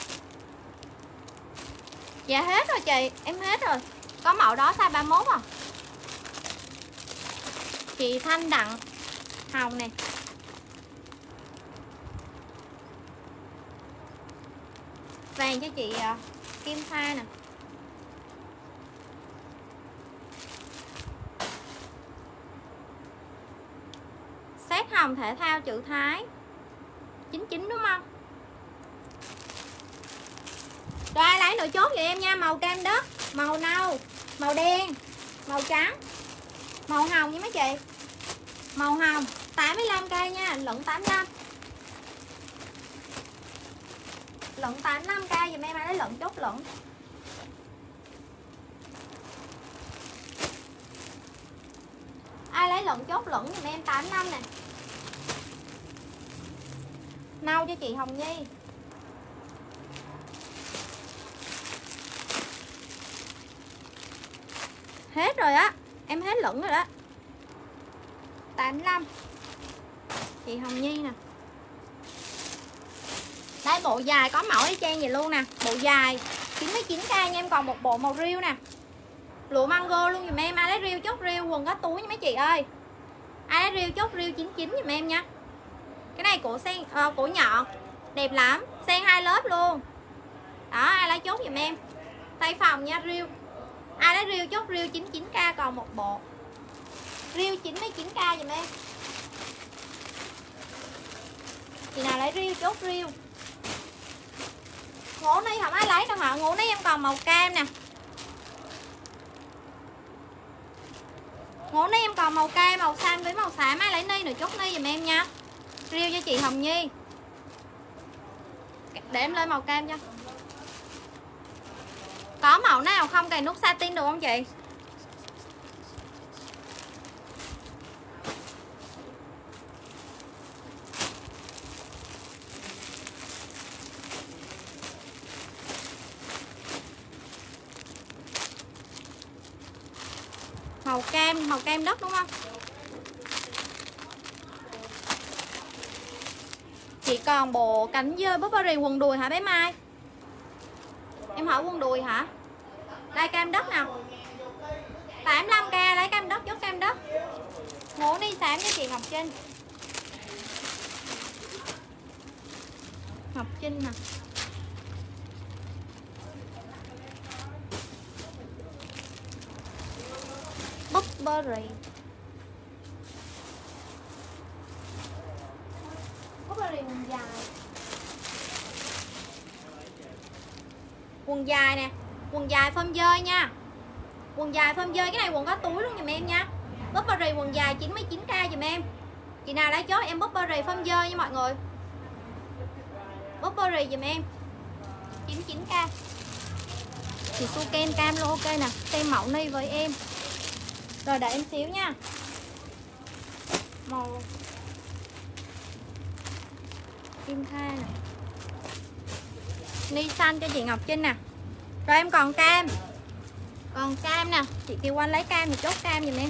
Dạ hết rồi chị, em hết rồi. Có mẫu đó size ba mươi mốt à. Chị Thanh Đặng hồng nè. Vàng cho chị uh, Kim Pha nè. Set hồng thể thao chữ Thái chín mươi chín đúng không? Rồi ai lấy nội chốt cho em nha. Màu cam đất, màu nâu, màu đen, màu trắng, màu hồng nha mấy chị. Màu hồng tám mươi lăm k nha, lận tám mươi lăm. Lận tám mươi lăm k dùm em, ai lấy lận chốt lận. Ai lấy lận chốt lận dùm em tám mươi lăm nè. Nâu cho chị Hồng Nhi. Hết rồi á, em hết lẫn rồi đó. tám mươi lăm. Chị Hồng Nhi nè. Đây bộ dài có mẫu y chang vậy luôn nè. Bộ dài chín mươi chín k nha em, còn một bộ màu riêu nè. Lụa mango luôn dùm em, ai lấy riêu chốt riêu, quần có túi nha mấy chị ơi. Ai lấy riêu chốt riêu chín mươi chín dùm em nha. Cái này cổ sen, uh, cổ nhọn, đẹp lắm, sen hai lớp luôn. Đó, ai lấy chốt dùm em. Tay phòng nha, riêu. Ai lấy riêu chốt riêu chín mươi chín k còn một bộ. Riêu chín mươi chín k dùm em. Chị nào lấy riêu chốt riêu. Ngủ ni không ai lấy đâu hả? Ngủ ni em còn màu cam nè. Ngủ ni em còn màu cam, màu xanh với màu xám. Ai lấy ni nữa chốt ni dùm em nha. Riêu cho chị Hồng Nhi. Để em lên màu cam cho. Có màu nào không cài nút satin được không chị? Màu cam, màu cam đất đúng không? Chị còn bộ cánh dơi Burberry quần đùi hả bé Mai? Em hỏi quần đùi hả? Đây cam đất nào. tám mươi lăm k lấy cam đất, chốt cam đất. Ngủ đi xám cho chị Ngọc Trinh. Ngọc Trinh nè. Burberry. Burberry quần dài. Quần dài nè, quần dài phơm dơi nha. Quần dài phơm dơi, cái này quần có túi luôn giùm em nha. Burberry quần dài chín mươi chín k giùm em. Chị nào lấy chốt em Burberry phơm dơi nha mọi người. Burberry giùm em chín mươi chín k. Chị su ken cam luôn, ok nè. Xem mẫu ni với em. Rồi đợi em xíu nha. Màu kim tha nè, ni xanh cho chị Ngọc Trinh nè. Rồi em còn cam. Còn cam nè, chị Kiều Anh lấy cam thì chốt cam giùm em.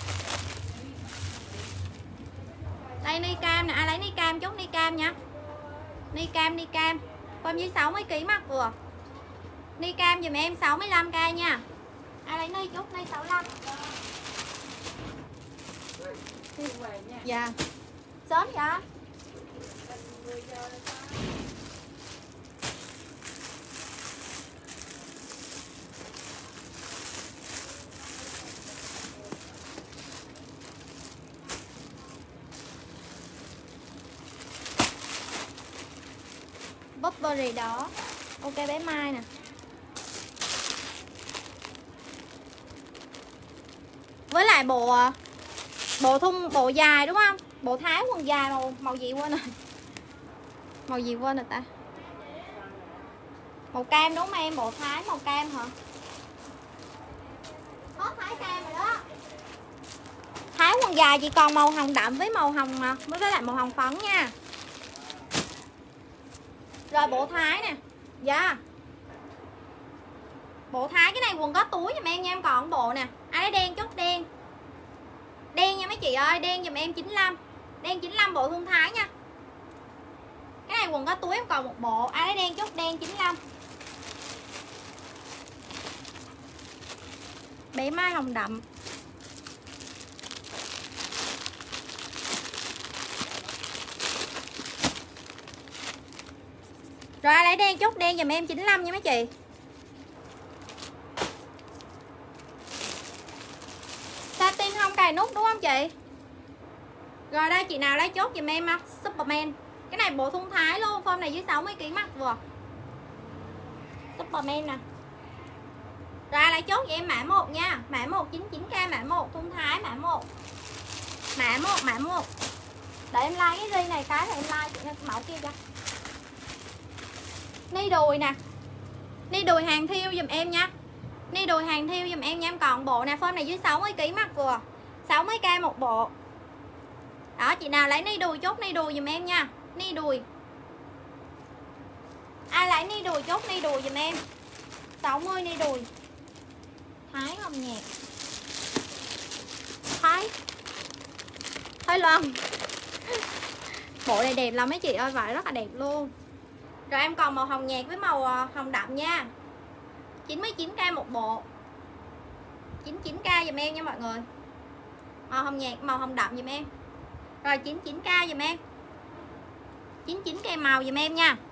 Đây ni cam nè, ai lấy ni cam chốt ni cam nha. Ni cam, ni cam. Phơm dưới sáu mươi ki mặc vừa. Ni cam giùm em sáu mươi lăm k nha. Ai lấy ni chốt ni sáu mươi lăm. Dạ. Sớm dạ. Burberry đó. Ok bé Mai nè. Với lại bộ bộ thun bộ dài đúng không? Bộ thái quần dài màu màu gì quên rồi. Màu gì quên rồi ta? Màu cam đúng không em? Bộ thái màu cam hả? Có thái cam rồi đó. Thái quần dài chỉ còn màu hồng đậm với màu hồng với lại màu hồng phấn nha. Rồi bộ thái nè. Dạ yeah. Bộ thái cái này quần có túi giùm em nha, em còn bộ nè. Ai lấy đen chốt đen. Đen nha mấy chị ơi, đen giùm em chín mươi lăm. Đen chín mươi lăm bộ thun thái nha. Cái này quần có túi em còn một bộ. Ai lấy đen chốt đen chín mươi lăm. Bé Mai hồng đậm. Rồi ai lấy đen chốt đen giùm em chín mươi lăm nha mấy chị. Satin không cài nút đúng không chị? Rồi đây chị nào lấy chốt giùm em á, Superman. Cái này bộ thun thái luôn, form này dưới sáu mươi ki mặc vừa. Superman nè. Rồi ai lấy chốt cho em mã một nha. Mã một chín mươi chín k, mã một thun thái, mã một. Mã một, mã một. Để em like cái ri này cái là em like chị mẫu kia cho. Ni đùi nè. Ni đùi hàng thiêu giùm em nha. Ni đùi hàng thiêu giùm em nha. Em còn bộ nè, form này dưới sáu mươi ki mặc vừa. sáu mươi k một bộ. Đó, chị nào lấy ni đùi chốt ni đùi giùm em nha. Ni đùi. Ai lấy ni đùi chốt ni đùi giùm em. sáu mươi ni đùi. Thái hồng nhạt. Thái. Thái Loan. Bộ này đẹp lắm mấy chị ơi, vải rất là đẹp luôn. Rồi em còn màu hồng nhạt với màu hồng đậm nha. chín mươi chín k một bộ. chín mươi chín k giùm em nha mọi người. Màu hồng nhạt, màu hồng đậm giùm em. Rồi chín mươi chín k giùm em. chín mươi chín k màu giùm em nha.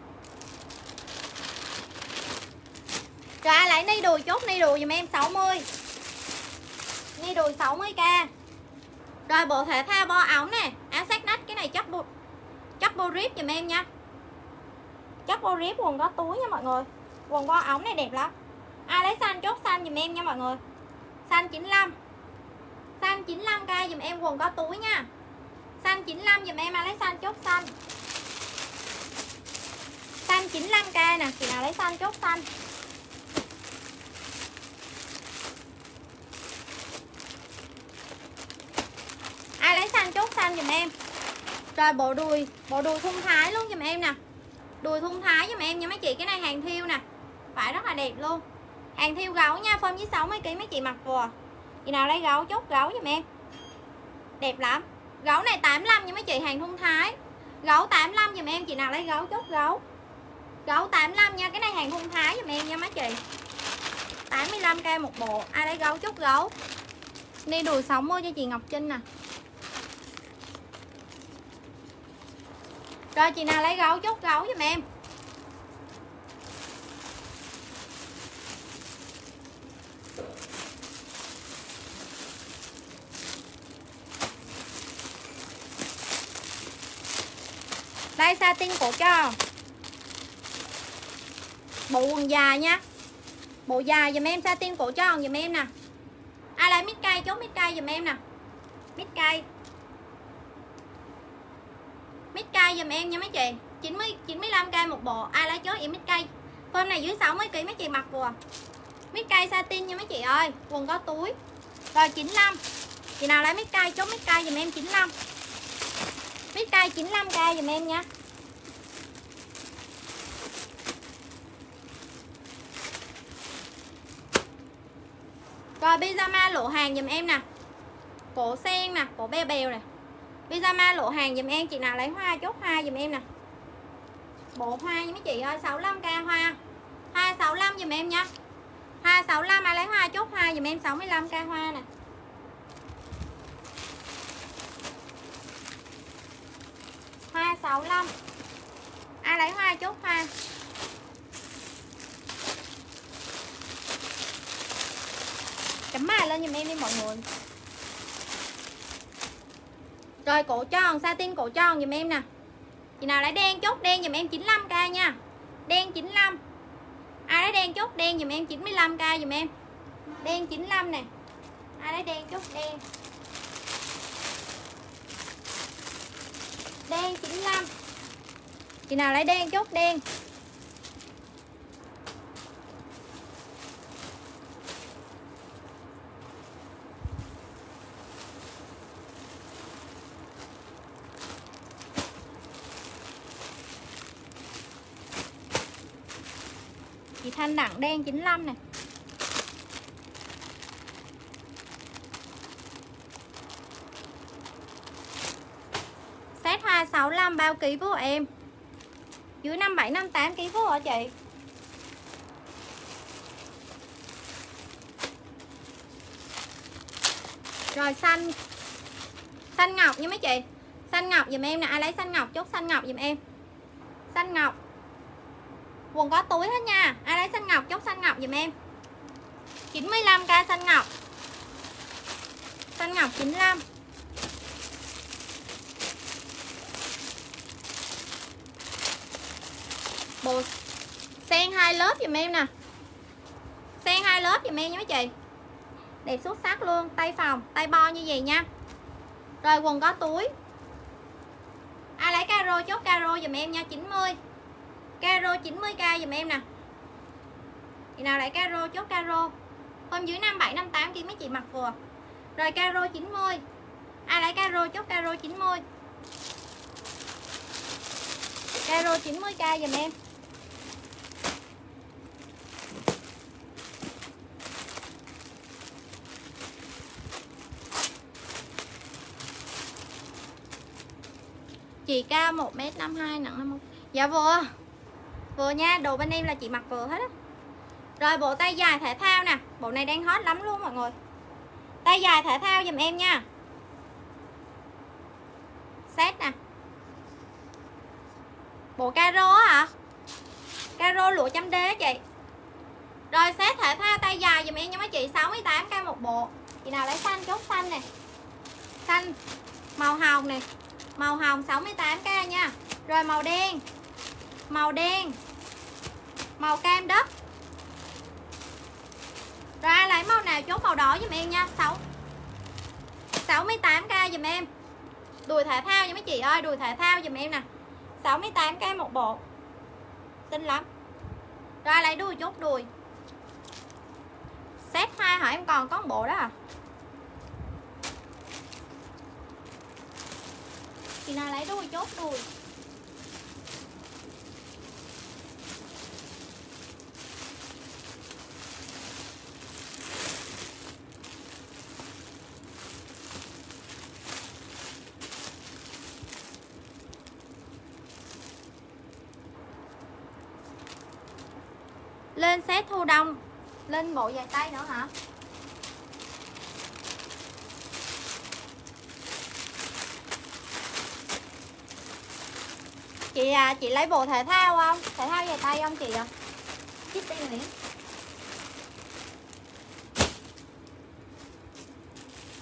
Rồi ai lấy ni đùi chốt ni đùi giùm em sáu mươi. Ni đùi sáu mươi k. Rồi bộ thể thao bo ống nè, áo sát nách, cái này chấp bu chấp bo rip giùm em nha. Chấp bo rip quần có túi nha mọi người. Quần bo ống này đẹp lắm. Ai lấy xanh chốt xanh giùm em nha mọi người. Xanh chín mươi lăm. Xanh chín mươi lăm k giùm em, quần có túi nha. Xanh chín mươi lăm giùm em, ai lấy xanh chốt xanh. Xanh chín mươi lăm k nè, chị nào lấy xanh chốt xanh. Ai lấy xanh chốt xanh giùm em. Rồi bộ đùi, bộ đùi thun thái luôn giùm em nè. Đùi thun thái giùm em nha mấy chị, cái này hàng thiêu nè. Vải rất là đẹp luôn. Hàng thiêu gấu nha, form với sáu mươi ki mấy chị mặc vừa. Chị nào lấy gấu chốt gấu giùm em. Đẹp lắm. Gấu này tám mươi lăm nha mấy chị, hàng thun thái. Gấu tám mươi lăm giùm em, chị nào lấy gấu chốt gấu. Gấu tám mươi lăm nha, cái này hàng thun thái giùm em nha mấy chị. tám mươi lăm k một bộ, ai lấy gấu chốt gấu. Ni đùi sáu mươi cho chị Ngọc Trinh nè. Rồi chị nào lấy gấu chốt gấu giùm em. Đây satin cổ tròn. Bộ quần dài nha. Bộ dài dùm em satin cổ tròn dùm em nè. Ai lấy mít cây chốt mít cây dùm em nè. Mít cây. Mít cây dùm em nha mấy chị. chín mươi chín mươi lăm k một bộ. Ai lấy chốt em mít cây. Form này dưới sáu mươi ki lô gam mấy chị mặc vừa. Mít cây satin nha mấy chị ơi. Quần có túi. Rồi chín mươi lăm. Chị nào lấy mít cây chốt mít cây dùm em chín mươi lăm. Mít cây chín mươi lăm k dùm em nha. Rồi pyjama lộ hàng dùm em nè. Cổ sen nè, cổ be bèo nè. Pyjama lộ hàng dùm em, chị nào lấy hoa chốt hoa dùm em nè. Bộ hoa nha mấy chị ơi, sáu mươi lăm k hoa. Hoa sáu mươi lăm dùm em nha. Hoa sáu mươi lăm, ai lấy hoa chốt hoa dùm em sáu mươi lăm k hoa nè. Hoa sáu mươi lăm. Ai lấy hoa chốt hoa. Chấm mài lên giùm em đi mọi người. Rồi cổ tròn, satin cổ tròn giùm em nè. Chị nào lấy đen chốt đen giùm em chín mươi lăm k nha. Đen chín mươi lăm. Ai lấy đen chốt đen giùm em chín mươi lăm k giùm em. Đen chín mươi lăm nè. Ai lấy đen chốt đen. Đen chín mươi lăm. Chị nào lấy đen chốt đen. Chị Thanh đặng đen chín mươi lăm nè. Set hoa sáu mươi lăm bao ký của em. Dưới năm mươi bảy năm mươi tám ký của hả chị? Rồi xanh. Xanh ngọc nha mấy chị. Xanh ngọc giùm em nè, ai lấy xanh ngọc chốt xanh ngọc giùm em. Xanh ngọc. Quần có túi hết nha. Ai lấy xanh ngọc chốt xanh ngọc giùm em. chín mươi lăm k xanh ngọc. Xanh ngọc chín mươi lăm. Bộ sen hai lớp giùm em nè. Sen hai lớp giùm em nha mấy chị. Đẹp xuất sắc luôn, tay phòng, tay bo như vậy nha. Rồi quần có túi. Ai lấy caro chốt caro giùm em nha, chín mươi. Caro chín mươi k giùm em nè. Chị nào lấy caro chốt caro. Hôm dưới năm mươi bảy năm mươi tám kia mấy chị mặc vừa. Rồi caro chín mươi. Ai lấy caro chốt caro chín mươi. Caro chín mươi k giùm em. Chị cao một mét năm mươi hai, nặng năm mươi. Dạ vừa. Vừa nha, đồ bên em là chị mặc vừa hết á. Rồi bộ tay dài thể thao nè. Bộ này đang hot lắm luôn mọi người. Tay dài thể thao giùm em nha. Set nè. Bộ caro á hả? Caro lụa chấm đế á chị. Rồi set thể thao tay dài giùm em nha mấy chị, sáu mươi tám k một bộ. Chị nào lấy xanh chốt xanh nè. Xanh màu hồng nè. Màu hồng sáu mươi tám k nha. Rồi màu đen. Màu đen. Màu cam đất. Rồi ai lấy màu nào chốt màu đỏ giùm em nha. sáu mươi tám k giùm em. Đùi thể thao nha mấy chị ơi, đùi thể thao giùm em nè. sáu mươi tám k một bộ. Xinh lắm. Rồi ai lấy đùi chốt đùi. Set hai hả em, còn có một bộ đó à? Chị nào lấy đùi chốt đùi. Lên set thu đông. Lên bộ dài tay nữa hả? Chị à, chị lấy bộ thể thao không? Thể thao dài tay không chị ạ? À? Chích đi Nguyễn.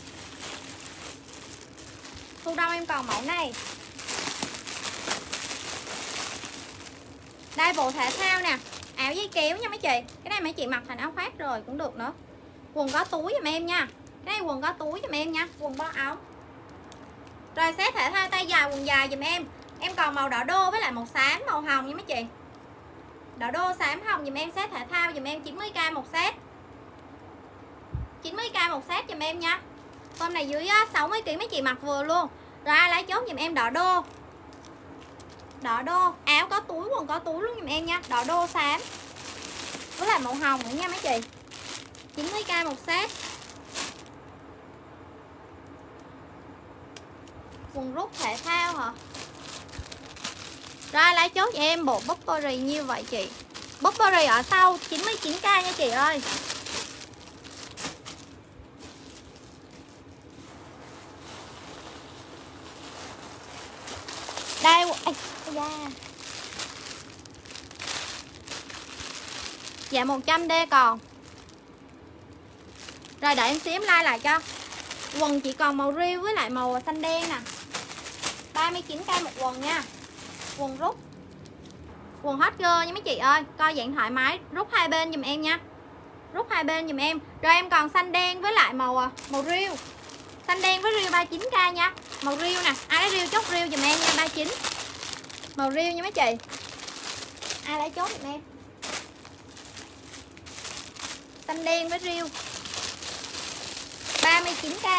Thu đông em còn mẫu này. Đây bộ thể thao nè, áo dây kéo nha mấy chị. Cái này mấy chị mặc thành áo khoác rồi cũng được nữa. Quần có túi giùm em nha. Cái này quần có túi giùm em nha, quần bo áo. Rồi set thể thao tay dài quần dài giùm em. Em còn màu đỏ đô với lại màu xám màu hồng nha mấy chị. Đỏ đô xám hồng giùm em, set thể thao giùm em chín mươi k một set. chín mươi k một set giùm em nha. Hôm này dưới sáu mươi ki lô gam mấy chị mặc vừa luôn. Rồi ai lấy chốt giùm em đỏ đô. Đỏ đô, áo có túi, quần có túi luôn giùm em nha. Đỏ đô xám với lại màu hồng nữa nha mấy chị. chín mươi k một set. Quần rút thể thao hả? Rồi lấy chốt cho em bộ Burberry như vậy chị. Burberry ở sau chín mươi chín k nha chị ơi. Đây, ây, da. Dạ một trăm D còn. Rồi đợi em xíu em like lại cho. Quần chỉ còn màu riêu với lại màu xanh đen nè. ba mươi chín k một quần nha. Quần rút. Quần hot girl nha mấy chị ơi. Coi dạng thoải mái, rút hai bên giùm em nha. Rút hai bên giùm em. Rồi em còn xanh đen với lại màu màu riêu. Xanh đen với riêu ba mươi chín k nha. Màu riêu nè, ai lấy riêu chốt riêu giùm em nha, ba mươi chín. Màu riêu nha mấy chị. Ai lấy chốt giùm em. Xanh đen với riêu ba mươi chín k.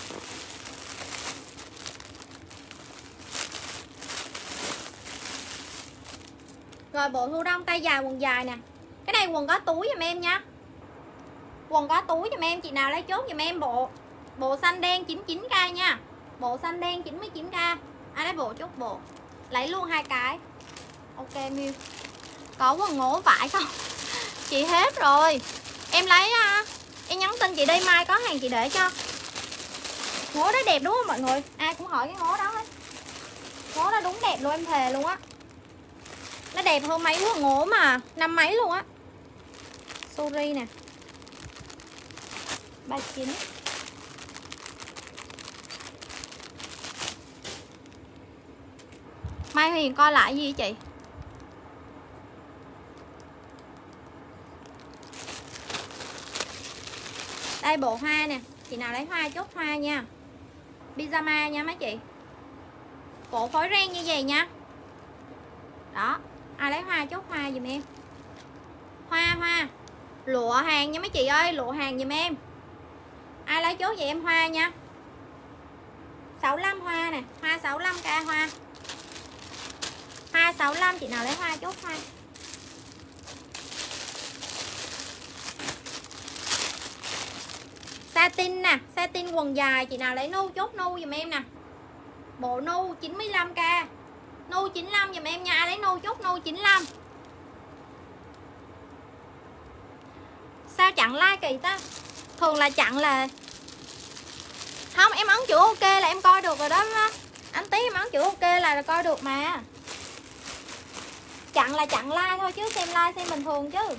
Rồi bộ thu đông tay dài quần dài nè. Cái này quần có túi giùm em nha. Quần có túi giùm em, chị nào lấy chốt giùm em bộ bộ xanh đen chín mươi chín k nha. Bộ xanh đen chín mươi chín k. Ai lấy bộ chốt bộ. Lấy luôn hai cái. Ok Miu. Có quần ngố vải không? Chị hết rồi. Em lấy à, em nhắn tin chị đi, mai có hàng chị để cho. Ngố đó đẹp đúng không mọi người? Ai cũng hỏi cái ngố đó hết. Ngố đó đúng đẹp luôn, em thề luôn á. Nó đẹp hơn mấy quần ngố mà năm mấy luôn á. Suri nè, ba mươi chín. Mai Huyền coi lại gì chị? Đây bộ hoa nè. Chị nào lấy hoa chốt hoa nha. Pyjama nha mấy chị. Cổ phối ren như vậy nha. Đó. Ai lấy hoa chốt hoa giùm em. Hoa hoa. Lụa hàng nha mấy chị ơi. Lụa hàng giùm em. Ai lấy chốt vậy em hoa nha. sáu mươi lăm hoa nè. Hoa sáu mươi lăm k hoa. Hoa sáu mươi lăm, chị nào lấy hoa chốt hoa. Satin nè, satin quần dài, chị nào lấy nu chốt nu giùm em nè. Bộ nu chín mươi lăm k. Nu chín mươi lăm giùm em nha, ai lấy nu chốt nu chín mươi lăm. Sao chặn like kỳ ta? Thường là chặn là không, em ấn chữ ok là em coi được rồi đó. Anh tí em ấn chữ ok là, là coi được mà. Chặn là chặn like thôi chứ xem like xem bình thường chứ.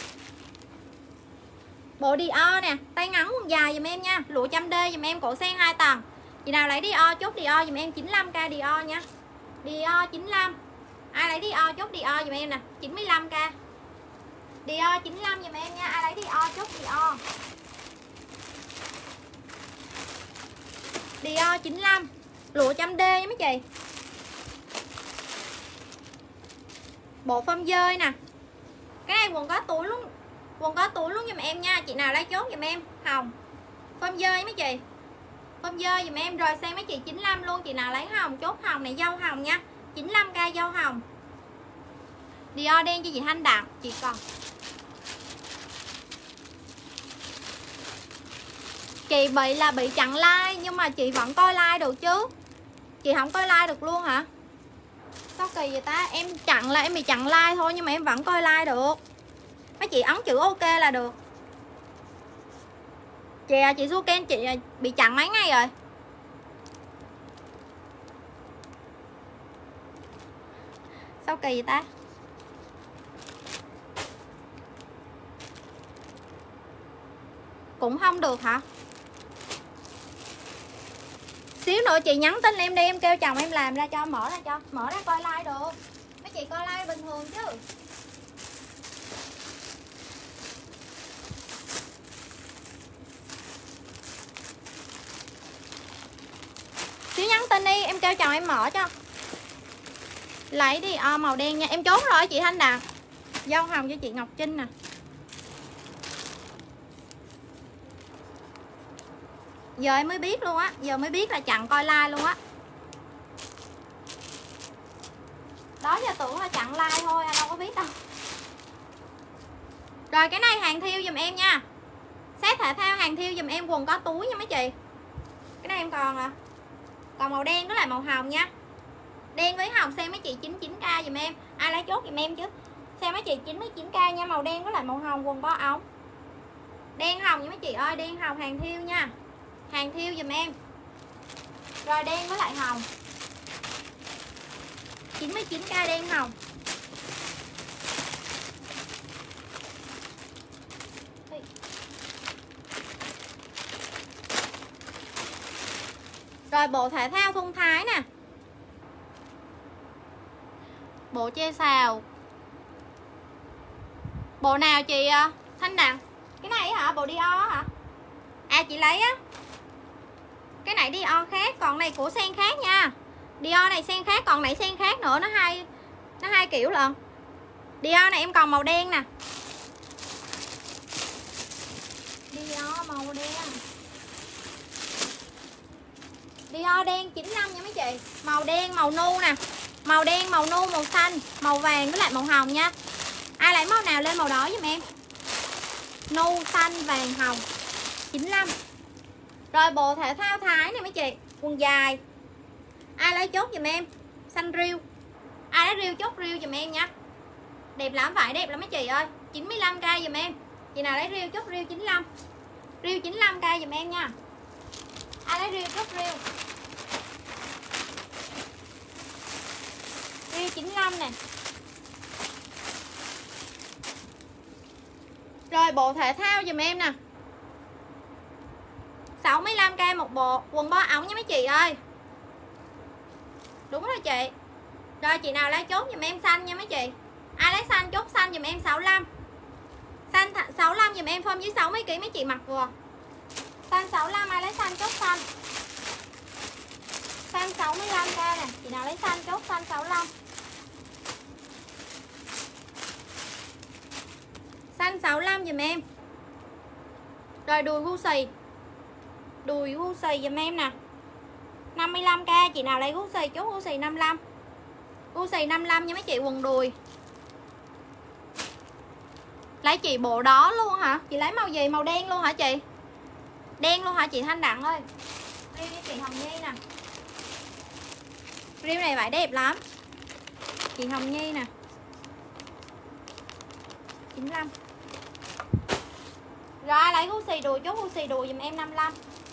Bộ Dior nè, tay ngắn quần dài giùm em nha. Lụa trăm D giùm em, cổ sen hai tầng. Chị nào lấy Dior chốt Dior giùm em chín mươi lăm k Dior nha. Dior chín mươi lăm. Ai lấy Dior chốt Dior giùm em nè, chín mươi lăm k. Dior chín mươi lăm giùm em nha, ai lấy Dior chốt Dior. Dior chín mươi lăm. Lụa trăm D nha mấy chị. Bộ phông dơi nè. Cái này quần có túi luôn. Quần có túi luôn giùm em nha. Chị nào lấy chốt giùm em hồng. Phông dơi mấy chị. Phông dơi giùm em. Rồi sang mấy chị chín mươi lăm luôn. Chị nào lấy hồng chốt hồng này, dâu hồng nha, chín mươi lăm k dâu hồng. Dior đen cho chị Thanh Đặng. Chị còn chị bị là bị chặn like, nhưng mà chị vẫn coi like được chứ. Chị không coi like được luôn hả? Sao kỳ vậy ta? Em chặn là em bị chặn like thôi, nhưng mà em vẫn coi like được. Mấy chị ấn chữ ok là được. Chị chị Suken chị bị chặn mấy ngày rồi. Sao kỳ vậy ta? Cũng không được hả? Xíu nữa chị nhắn tin em đi, em kêu chồng em làm ra cho, mở ra cho, mở ra coi like được. Mấy chị coi like bình thường chứ. Xíu nhắn tin đi, em kêu chồng em mở cho. Lấy đi o màu đen nha. Em chốt rồi chị Thanh Đạt. Dâu hồng cho chị Ngọc Trinh nè. Giờ em mới biết luôn á. Giờ mới biết là chặn coi like luôn á. Đó giờ tưởng là chặn like thôi, anh đâu có biết đâu. Rồi cái này hàng thiêu giùm em nha. Set thể thao hàng thiêu giùm em, quần có túi nha mấy chị. Cái này em còn à. Còn màu đen với lại màu hồng nha. Đen với hồng xem mấy chị chín mươi chín k giùm em. Ai lấy chốt giùm em chứ. Xem mấy chị chín mươi chín k nha, màu đen với lại màu hồng, quần bó ống. Đen hồng nha mấy chị ơi, đen hồng hàng thiêu nha. Hàng thiêu giùm em. Rồi đen với lại hồng. chín mươi chín k đen hồng. Rồi bộ thể thao thun thái nè. Bộ chê xào. Bộ nào chị Thanh Đằng? Cái này hả? Bộ Dior hả? À chị lấy á. Cái này Dior khác, còn này của sen khác nha. Dior này sen khác, còn này sen khác nữa, nó hai nó hai kiểu lận. Dior này em còn màu đen nè. Dior màu đen. Dior đen chín mươi lăm nha mấy chị. Màu đen, màu nu nè. Màu đen, màu nu, màu xanh, màu vàng với lại màu hồng nha. Ai lấy màu nào lên màu đó giùm em. Nu, xanh, vàng, hồng. chín mươi lăm. Rồi bộ thể thao thái này mấy chị. Quần dài. Ai lấy chốt giùm em. Xanh riêu. Ai lấy riêu chốt riêu giùm em nha. Đẹp lắm, phải đẹp lắm mấy chị ơi. chín mươi lăm k giùm em. Chị nào lấy riêu chốt riêu chín mươi lăm. Riêu chín mươi lăm k giùm em nha. Ai lấy riêu chốt riêu. Riêu chín mươi lăm nè. Rồi bộ thể thao giùm em nè. sáu mươi lăm k một bộ, quần bó ống nha mấy chị ơi. Đúng rồi chị. Rồi chị nào lấy chốt giùm em xanh nha mấy chị. Ai lấy xanh chốt xanh giùm em sáu mươi lăm. Xanh sáu mươi lăm giùm em, form dưới sáu mươi ký mấy chị mặc vừa. Xanh sáu mươi lăm, ai lấy xanh chốt xanh. Xanh sáu mươi lăm k nè, chị nào lấy xanh chốt xanh sáu mươi lăm. Xanh sáu mươi lăm giùm em. Rồi đùi Gucci. Đùi Gucci giùm em nè. năm mươi lăm k, chị nào lấy Gucci chốt Gucci năm mươi lăm. Gucci năm mươi lăm nha mấy chị, quần đùi. Lấy chị bộ đó luôn hả? Chị lấy màu gì? Màu đen luôn hả chị? Đen luôn hả chị Thanh Đặng ơi? Riêu cho chị Hồng Nhi nè. Riêu này vải đẹp lắm. Chị Hồng Nhi nè. chín mươi lăm. Rồi lấy Gucci đùi chốt Gucci đùi giùm em năm mươi lăm.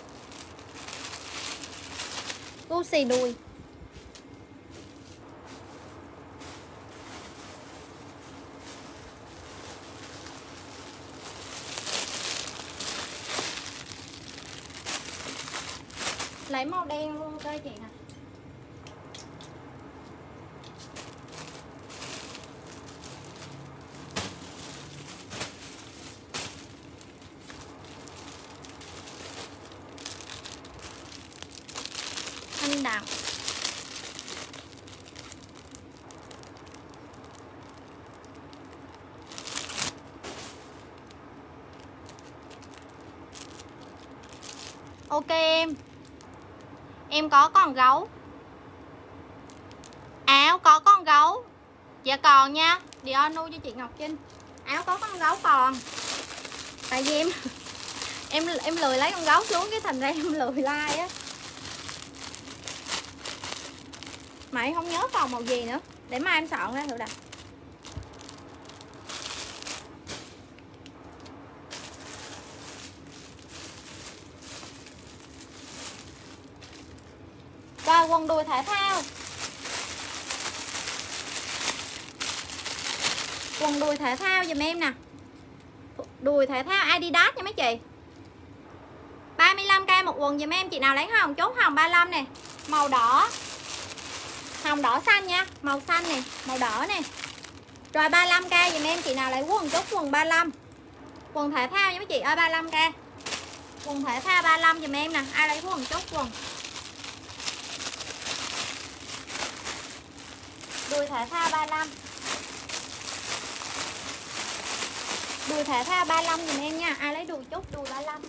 Gucci đùi. Lấy màu đen luôn đây chị nè. Thanh Đặng. Ok em. Em có con gấu. Áo có con gấu. Dạ còn nha. Dior nu cho chị Ngọc Trinh. Áo có con gấu còn. Tại vì em Em em lười lấy con gấu xuống, cái thành ra em lười like á. Mà em không nhớ còn màu gì nữa. Để mai em soạn ra thử đặt. Rồi quần đùi thể thao. Quần đùi thể thao giùm em nè. Đùi thể thao Adidas nha mấy chị. ba mươi lăm k một quần giùm em. Chị nào lấy hồng chốt hồng ba mươi lăm nè. Màu đỏ. Hồng đỏ xanh nha, màu xanh này, màu đỏ này. Rồi ba mươi lăm k dùm em, chị nào lấy quần chốt quần ba mươi lăm. Quần thể thao nha mấy chị ơi, ba mươi lăm k. Quần thể thao ba mươi lăm dùm em nè, ai lấy quần chốt quần. Đùi thể thao ba mươi lăm. Đùi thể thao ba mươi lăm dùm em nha, ai lấy đùi chốt đùi ba mươi lăm.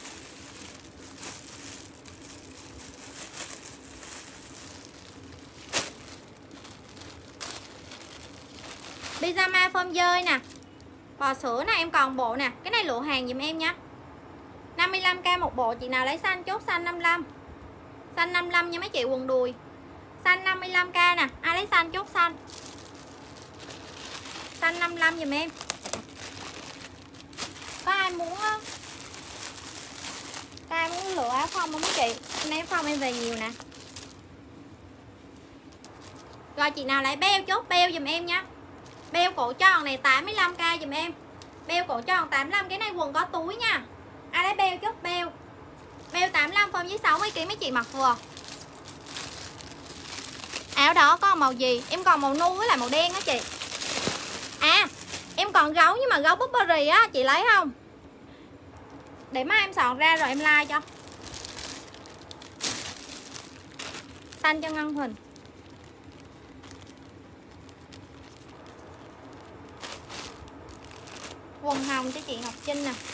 Pyjama form dơi nè, bò sữa nè, em còn bộ nè. Cái này lựa hàng dùm em nha, năm mươi lăm k một bộ. Chị nào lấy xanh chốt xanh năm mươi lăm. Xanh năm mươi lăm nha mấy chị, quần đùi xanh năm mươi lăm k nè, ai lấy xanh chốt xanh. Xanh năm mươi lăm dùm em. Có ai muốn á, có ai muốn lựa áo phông không mấy chị? Em áo phông em về nhiều nè. Rồi chị nào lấy beo chốt beo dùm em nha. Beo cổ tròn này tám mươi lăm k dùm em. Beo cổ tròn tám mươi lăm, cái này quần có túi nha. Ai lấy beo chốt beo. Beo tám mươi lăm form với sáu mươi ki lô gam mấy chị mặc vừa. Áo đó có màu gì? Em còn màu nu với lại màu đen á chị. À, em còn gấu nhưng mà gấu Burberry á, chị lấy không? Để mai em soạn ra rồi em like cho. Xanh cho Ngân Huỳnh. Quần hồng cho chị Ngọc Trinh nè.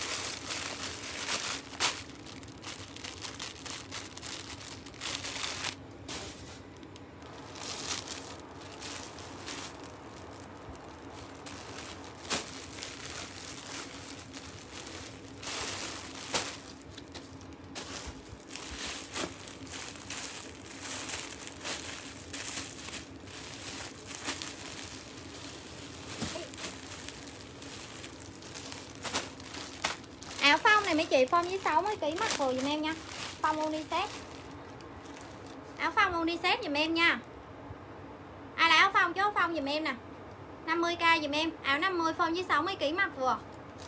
Áo phông này mấy chị, form với sáu mươi ki lô gam mặc vừa dùm em nha. Phông unisex. Áo phông unisex dùm em nha. Ai lấy áo phông chốt phông dùm em nè, năm mươi k dùm em. Áo năm mươi form với sáu mươi ki lô gam mặc vừa.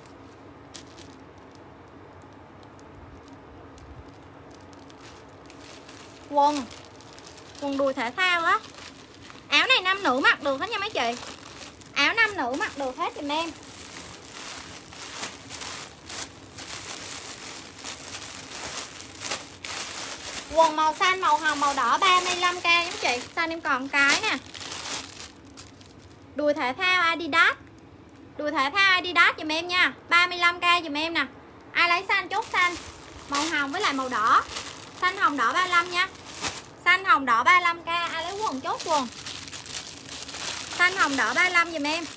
Quần Quần đùi thể thao á. Áo này nam nữ mặc được hết nha mấy chị. Áo nam nữ mặc được hết dùm em. Quần màu xanh, màu hồng, màu đỏ ba mươi lăm k giống chị. Xanh em còn cái nè. Đùi thể thao Adidas. Đùi thể thao Adidas dùm em nha, ba mươi lăm k dùm em nè. Ai lấy xanh chốt xanh. Màu hồng với lại màu đỏ. Xanh hồng đỏ ba mươi lăm nha. Xanh hồng đỏ ba mươi lăm k, ai lấy quần chốt quần. Xanh hồng đỏ ba mươi lăm dùm em.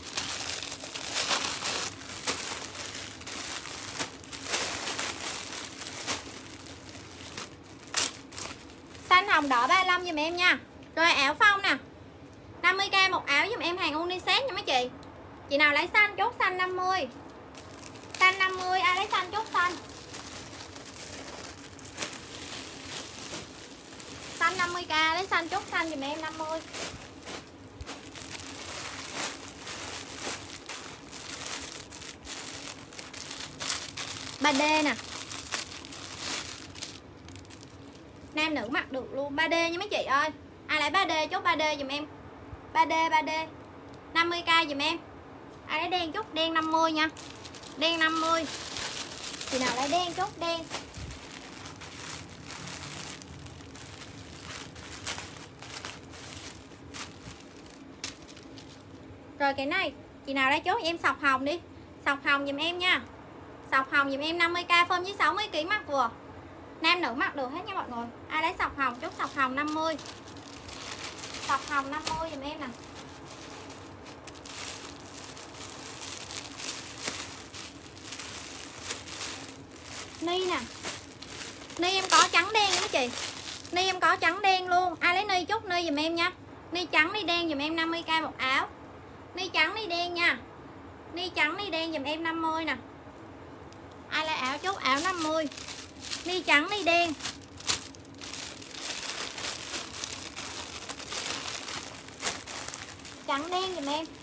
Xanh hồng đỏ ba mươi lăm dùm em nha. Rồi áo phông nè, năm mươi k một áo dùm em, hàng unisex nha mấy chị. Chị nào lấy xanh chốt xanh năm mươi. Xanh năm mươi, ai lấy xanh chốt xanh. Xanh năm mươi k, lấy xanh chốt xanh dùm em năm mươi. ba D nè, nam nữ mặc được luôn, ba D nha mấy chị ơi. Ai lấy ba D chốt ba D dùm em. ba D ba D năm mươi k dùm em. Ai lấy đen chốt đen năm mươi nha. Đen năm mươi. Chị nào lấy đen chốt đen. Rồi cái này, chị nào lấy chốt em sọc hồng đi. Sọc hồng dùm em nha. Sọc hồng dùm em năm mươi k form với sáu mươi ki lô gam mặc vừa. Nam nữ mặc được hết nha mọi người. Ai lấy sọc hồng chốt sọc hồng năm mươi. Sọc hồng năm mươi dùm em nè. Ni nè. Ni em có trắng đen nha mấy chị. Ni em có trắng đen luôn. Ai lấy ni chốt ni dùm em nha. Ni trắng ni đen dùm em năm mươi k một áo. Ni trắng ni đen nha. Ni trắng ni đen dùm em năm mươi nè. Ai lấy áo chốt áo năm mươi. Ni trắng ni đen. Trắng đen dùm em.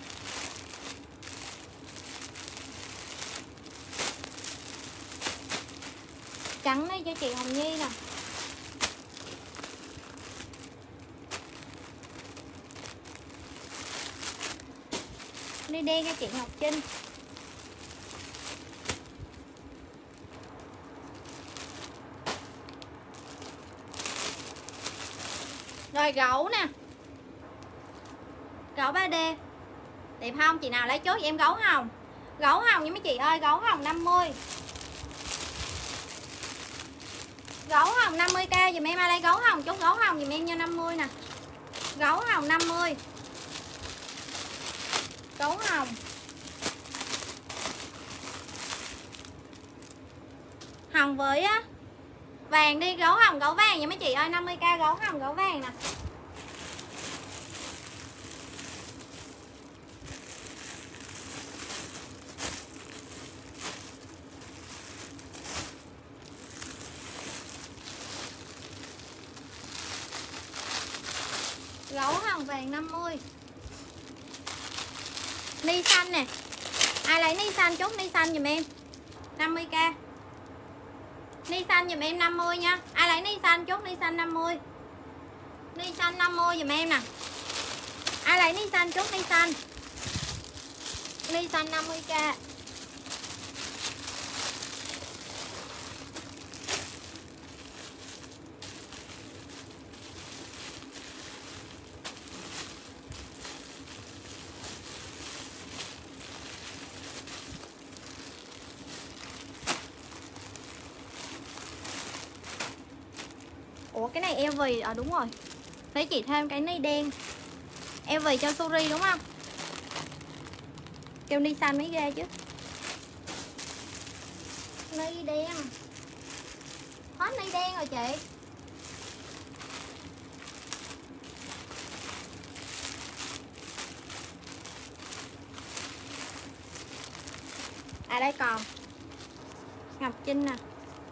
Trắng đi cho chị Hồng Nhi nè. Ni đen cho chị Ngọc Trinh. Rồi gấu nè, gấu ba D đẹp không? Chị nào lấy chốt cho em gấu hồng. Gấu hồng nha mấy chị ơi, gấu hồng năm mươi. Gấu hồng năm mươi k dùm em, ai lấy gấu hồng chốt gấu hồng dùm em nha, năm mươi nè. Gấu hồng năm mươi. Gấu hồng. Hồng với á vàng đi, gấu hồng gấu vàng nha mấy chị ơi, năm mươi k gấu hồng gấu vàng nè. Gấu hồng vàng năm mươi. Ni xanh nè, ai lấy ni xanh chốt ni xanh dùm em năm mươi k. Ni xanh dùm em năm mươi nha. Ai lấy ni xanh chốt ni xanh năm mươi. Ni xanh năm mươi dùm em nè. Ai lấy ni xanh chốt ni xanh. Ni xanh năm mươi k. Ủa cái này eo vì, à đúng rồi. Thấy chị thêm cái ni đen. Eo vì cho Suri đúng không? Kêu ni xanh mới ghê chứ. Ni đen. Hết ni đen rồi chị. À đây còn Ngọc Trinh nè.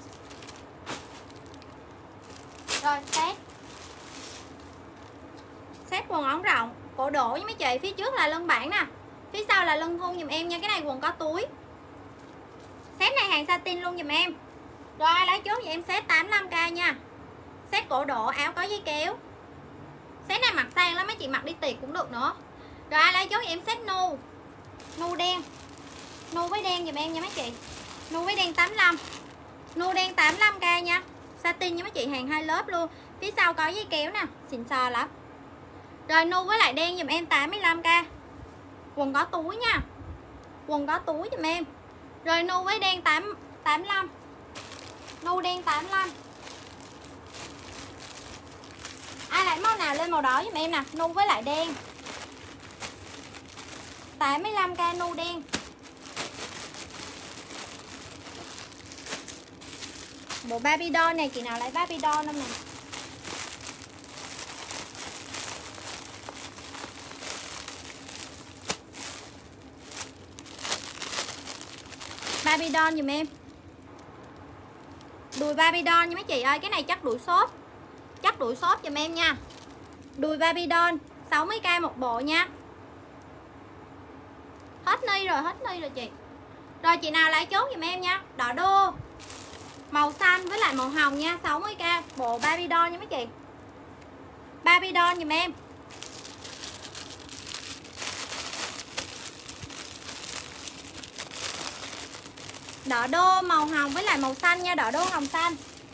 Rồi set. Set quần ống rộng, cổ đổ với mấy chị, phía trước là lưng bản nè, phía sau là lưng thun dùm em nha. Cái này quần có túi. Set này hàng satin luôn dùm em. Rồi ai lấy chốt cho em set tám mươi lăm k nha. Set cổ đổ, áo có dây kéo. Set này mặc sang lắm mấy chị, mặc đi tiệc cũng được nữa. Rồi ai lấy chốt cho em set nu. Nu đen. Nu với đen dùm em nha mấy chị. Nu với đen tám mươi lăm. Nu đen tám mươi lăm k nha. Satin nha mấy chị, hàng hai lớp luôn. Phía sau có dây kéo nè, xịn sò lắm. Rồi nu với lại đen dùm em tám mươi lăm k. Quần có túi nha. Quần có túi dùm em. Rồi nu với đen tám mươi lăm. Nu đen tám mươi lăm. Ai lại màu nào lên màu đỏ dùm em nè. Nu với lại đen tám mươi lăm k nu đen. Bộ Barbie doll này chị nào lấy Barbie doll không nè. Barbie doll dùm em. Đùi Barbie doll nha mấy chị ơi. Cái này chắc đuổi xốp. Chắc đuổi xốp dùm em nha. Đùi Barbie doll sáu mươi k một bộ nha. Hết ni rồi, hết ni rồi chị. Rồi chị nào lấy chốt dùm em nha. Đỏ đô màu xanh với lại màu hồng nha, sáu mươi k bộ Barbie doll nha mấy chị. Barbie doll dùm em. Đỏ đô màu hồng với lại màu xanh nha, đỏ đô hồng xanh.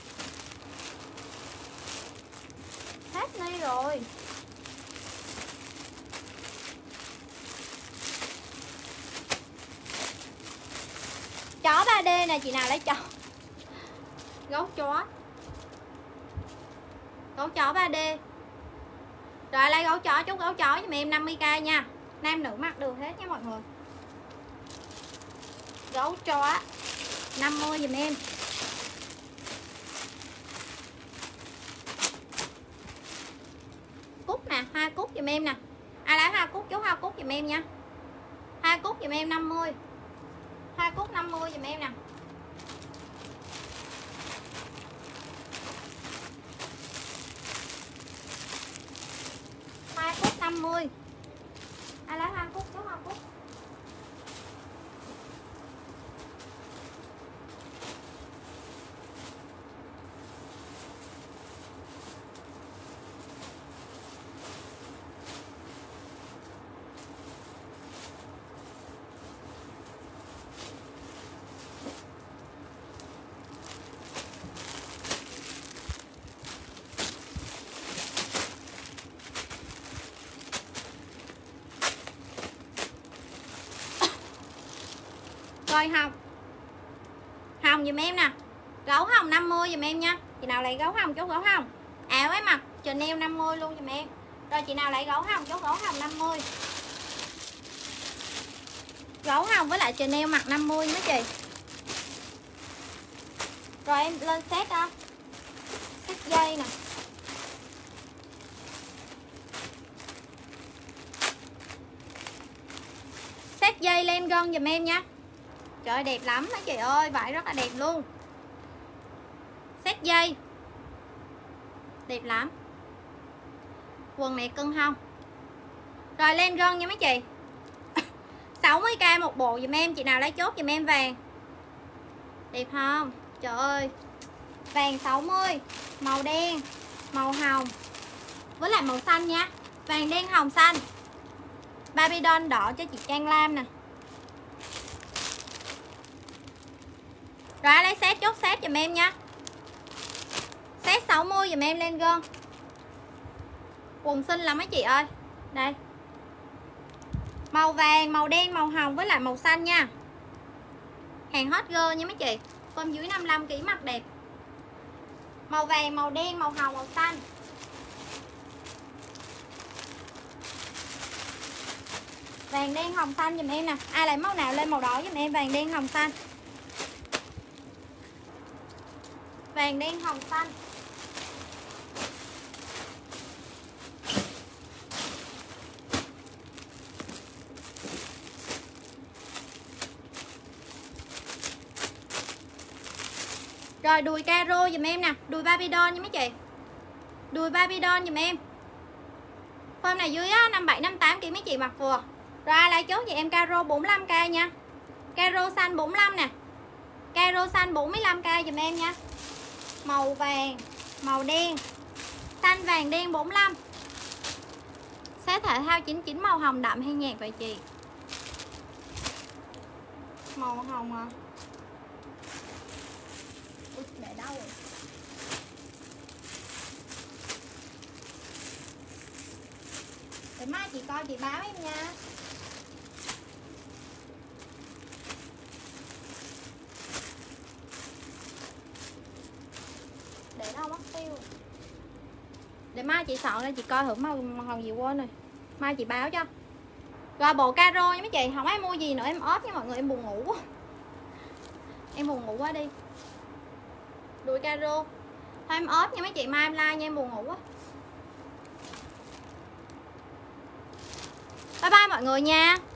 Hết ni rồi. Chó ba D nè, chị nào lấy chó. Gấu chó. Gấu chó ba D. Rồi lấy gấu chó, chút gấu chó cho em năm mươi k nha. Nam nữ mặc được hết nha mọi người. Gấu chó năm mươi giùm em. Cúc nè, hoa cúc giùm em nè. Ai lấy hoa cúc, chú hoa cúc giùm em nha. Hoa cúc giùm em năm mươi. Hoa cúc năm mươi giùm em nè. Hoa cúc năm mươi. Ai lấy hoa cúc, chú hoa cúc. Rồi hồng. Hồng giùm em nè. Gấu hồng năm mươi giùm em nha. Chị nào lấy gấu hồng chốt gấu hồng. Áo ấy mặc Chanel năm mươi luôn giùm em. Rồi chị nào lấy gấu hồng chốt gấu hồng năm mươi. Gấu hồng với lại Chanel mặc năm mươi mấy chị. Rồi em lên set đó. Set dây nè. Set dây len gân giùm em nha. Trời ơi đẹp lắm mấy chị ơi, vải rất là đẹp luôn. Set dây đẹp lắm. Quần này cưng không? Rồi len gân nha mấy chị. sáu mươi k một bộ giùm em. Chị nào lấy chốt giùm em vàng. Đẹp không? Trời ơi. Vàng sáu mươi. Màu đen, màu hồng với lại màu xanh nha. Vàng đen hồng xanh. Barbie doll đỏ cho chị Trang Lam nè. Rồi lấy set chốt set giùm em nha. Set sáu mươi giùm em lên gơn. Quần xinh lắm mấy chị ơi. Đây. Màu vàng, màu đen, màu hồng với lại màu xanh nha. Hàng hot girl nha mấy chị. Con dưới năm mươi lăm ki lô gam mặc đẹp. Màu vàng, màu đen, màu hồng, màu xanh. Vàng đen hồng xanh giùm em nè. Ai lấy màu nào lên màu đỏ giùm em. Vàng đen hồng xanh. Vàng đen hồng xanh. Rồi đùi caro giùm em nè. Đùi Barbie doll nha mấy chị. Đùi Barbie doll giùm em. Form này dưới á, năm bảy năm tám kg mấy chị mặc vừa. Rồi ai lấy chốt vậy em caro bốn mươi lăm k nha. Caro xanh bốn mươi lăm nè. Caro xanh bốn mươi lăm k giùm em nha. Màu vàng, màu đen, xanh vàng đen bốn mươi lăm. Set thể thao chín chín màu hồng đậm hay nhạt vậy chị? Màu hồng à. Ui, để đâu rồi? Để mai chị coi chị báo em nha. Để đâu mất tiêu. Để mai chị soạn lên chị coi thử màu, màu hồng gì quên rồi. Mai chị báo cho. Rồi bộ caro nha mấy chị. Không ai mua gì nữa em ốp nha mọi người. Em buồn ngủ quá. Em buồn ngủ quá đi. Đuôi caro. Thôi em ốp nha mấy chị. Mai em like nha em buồn ngủ quá. Bye bye mọi người nha.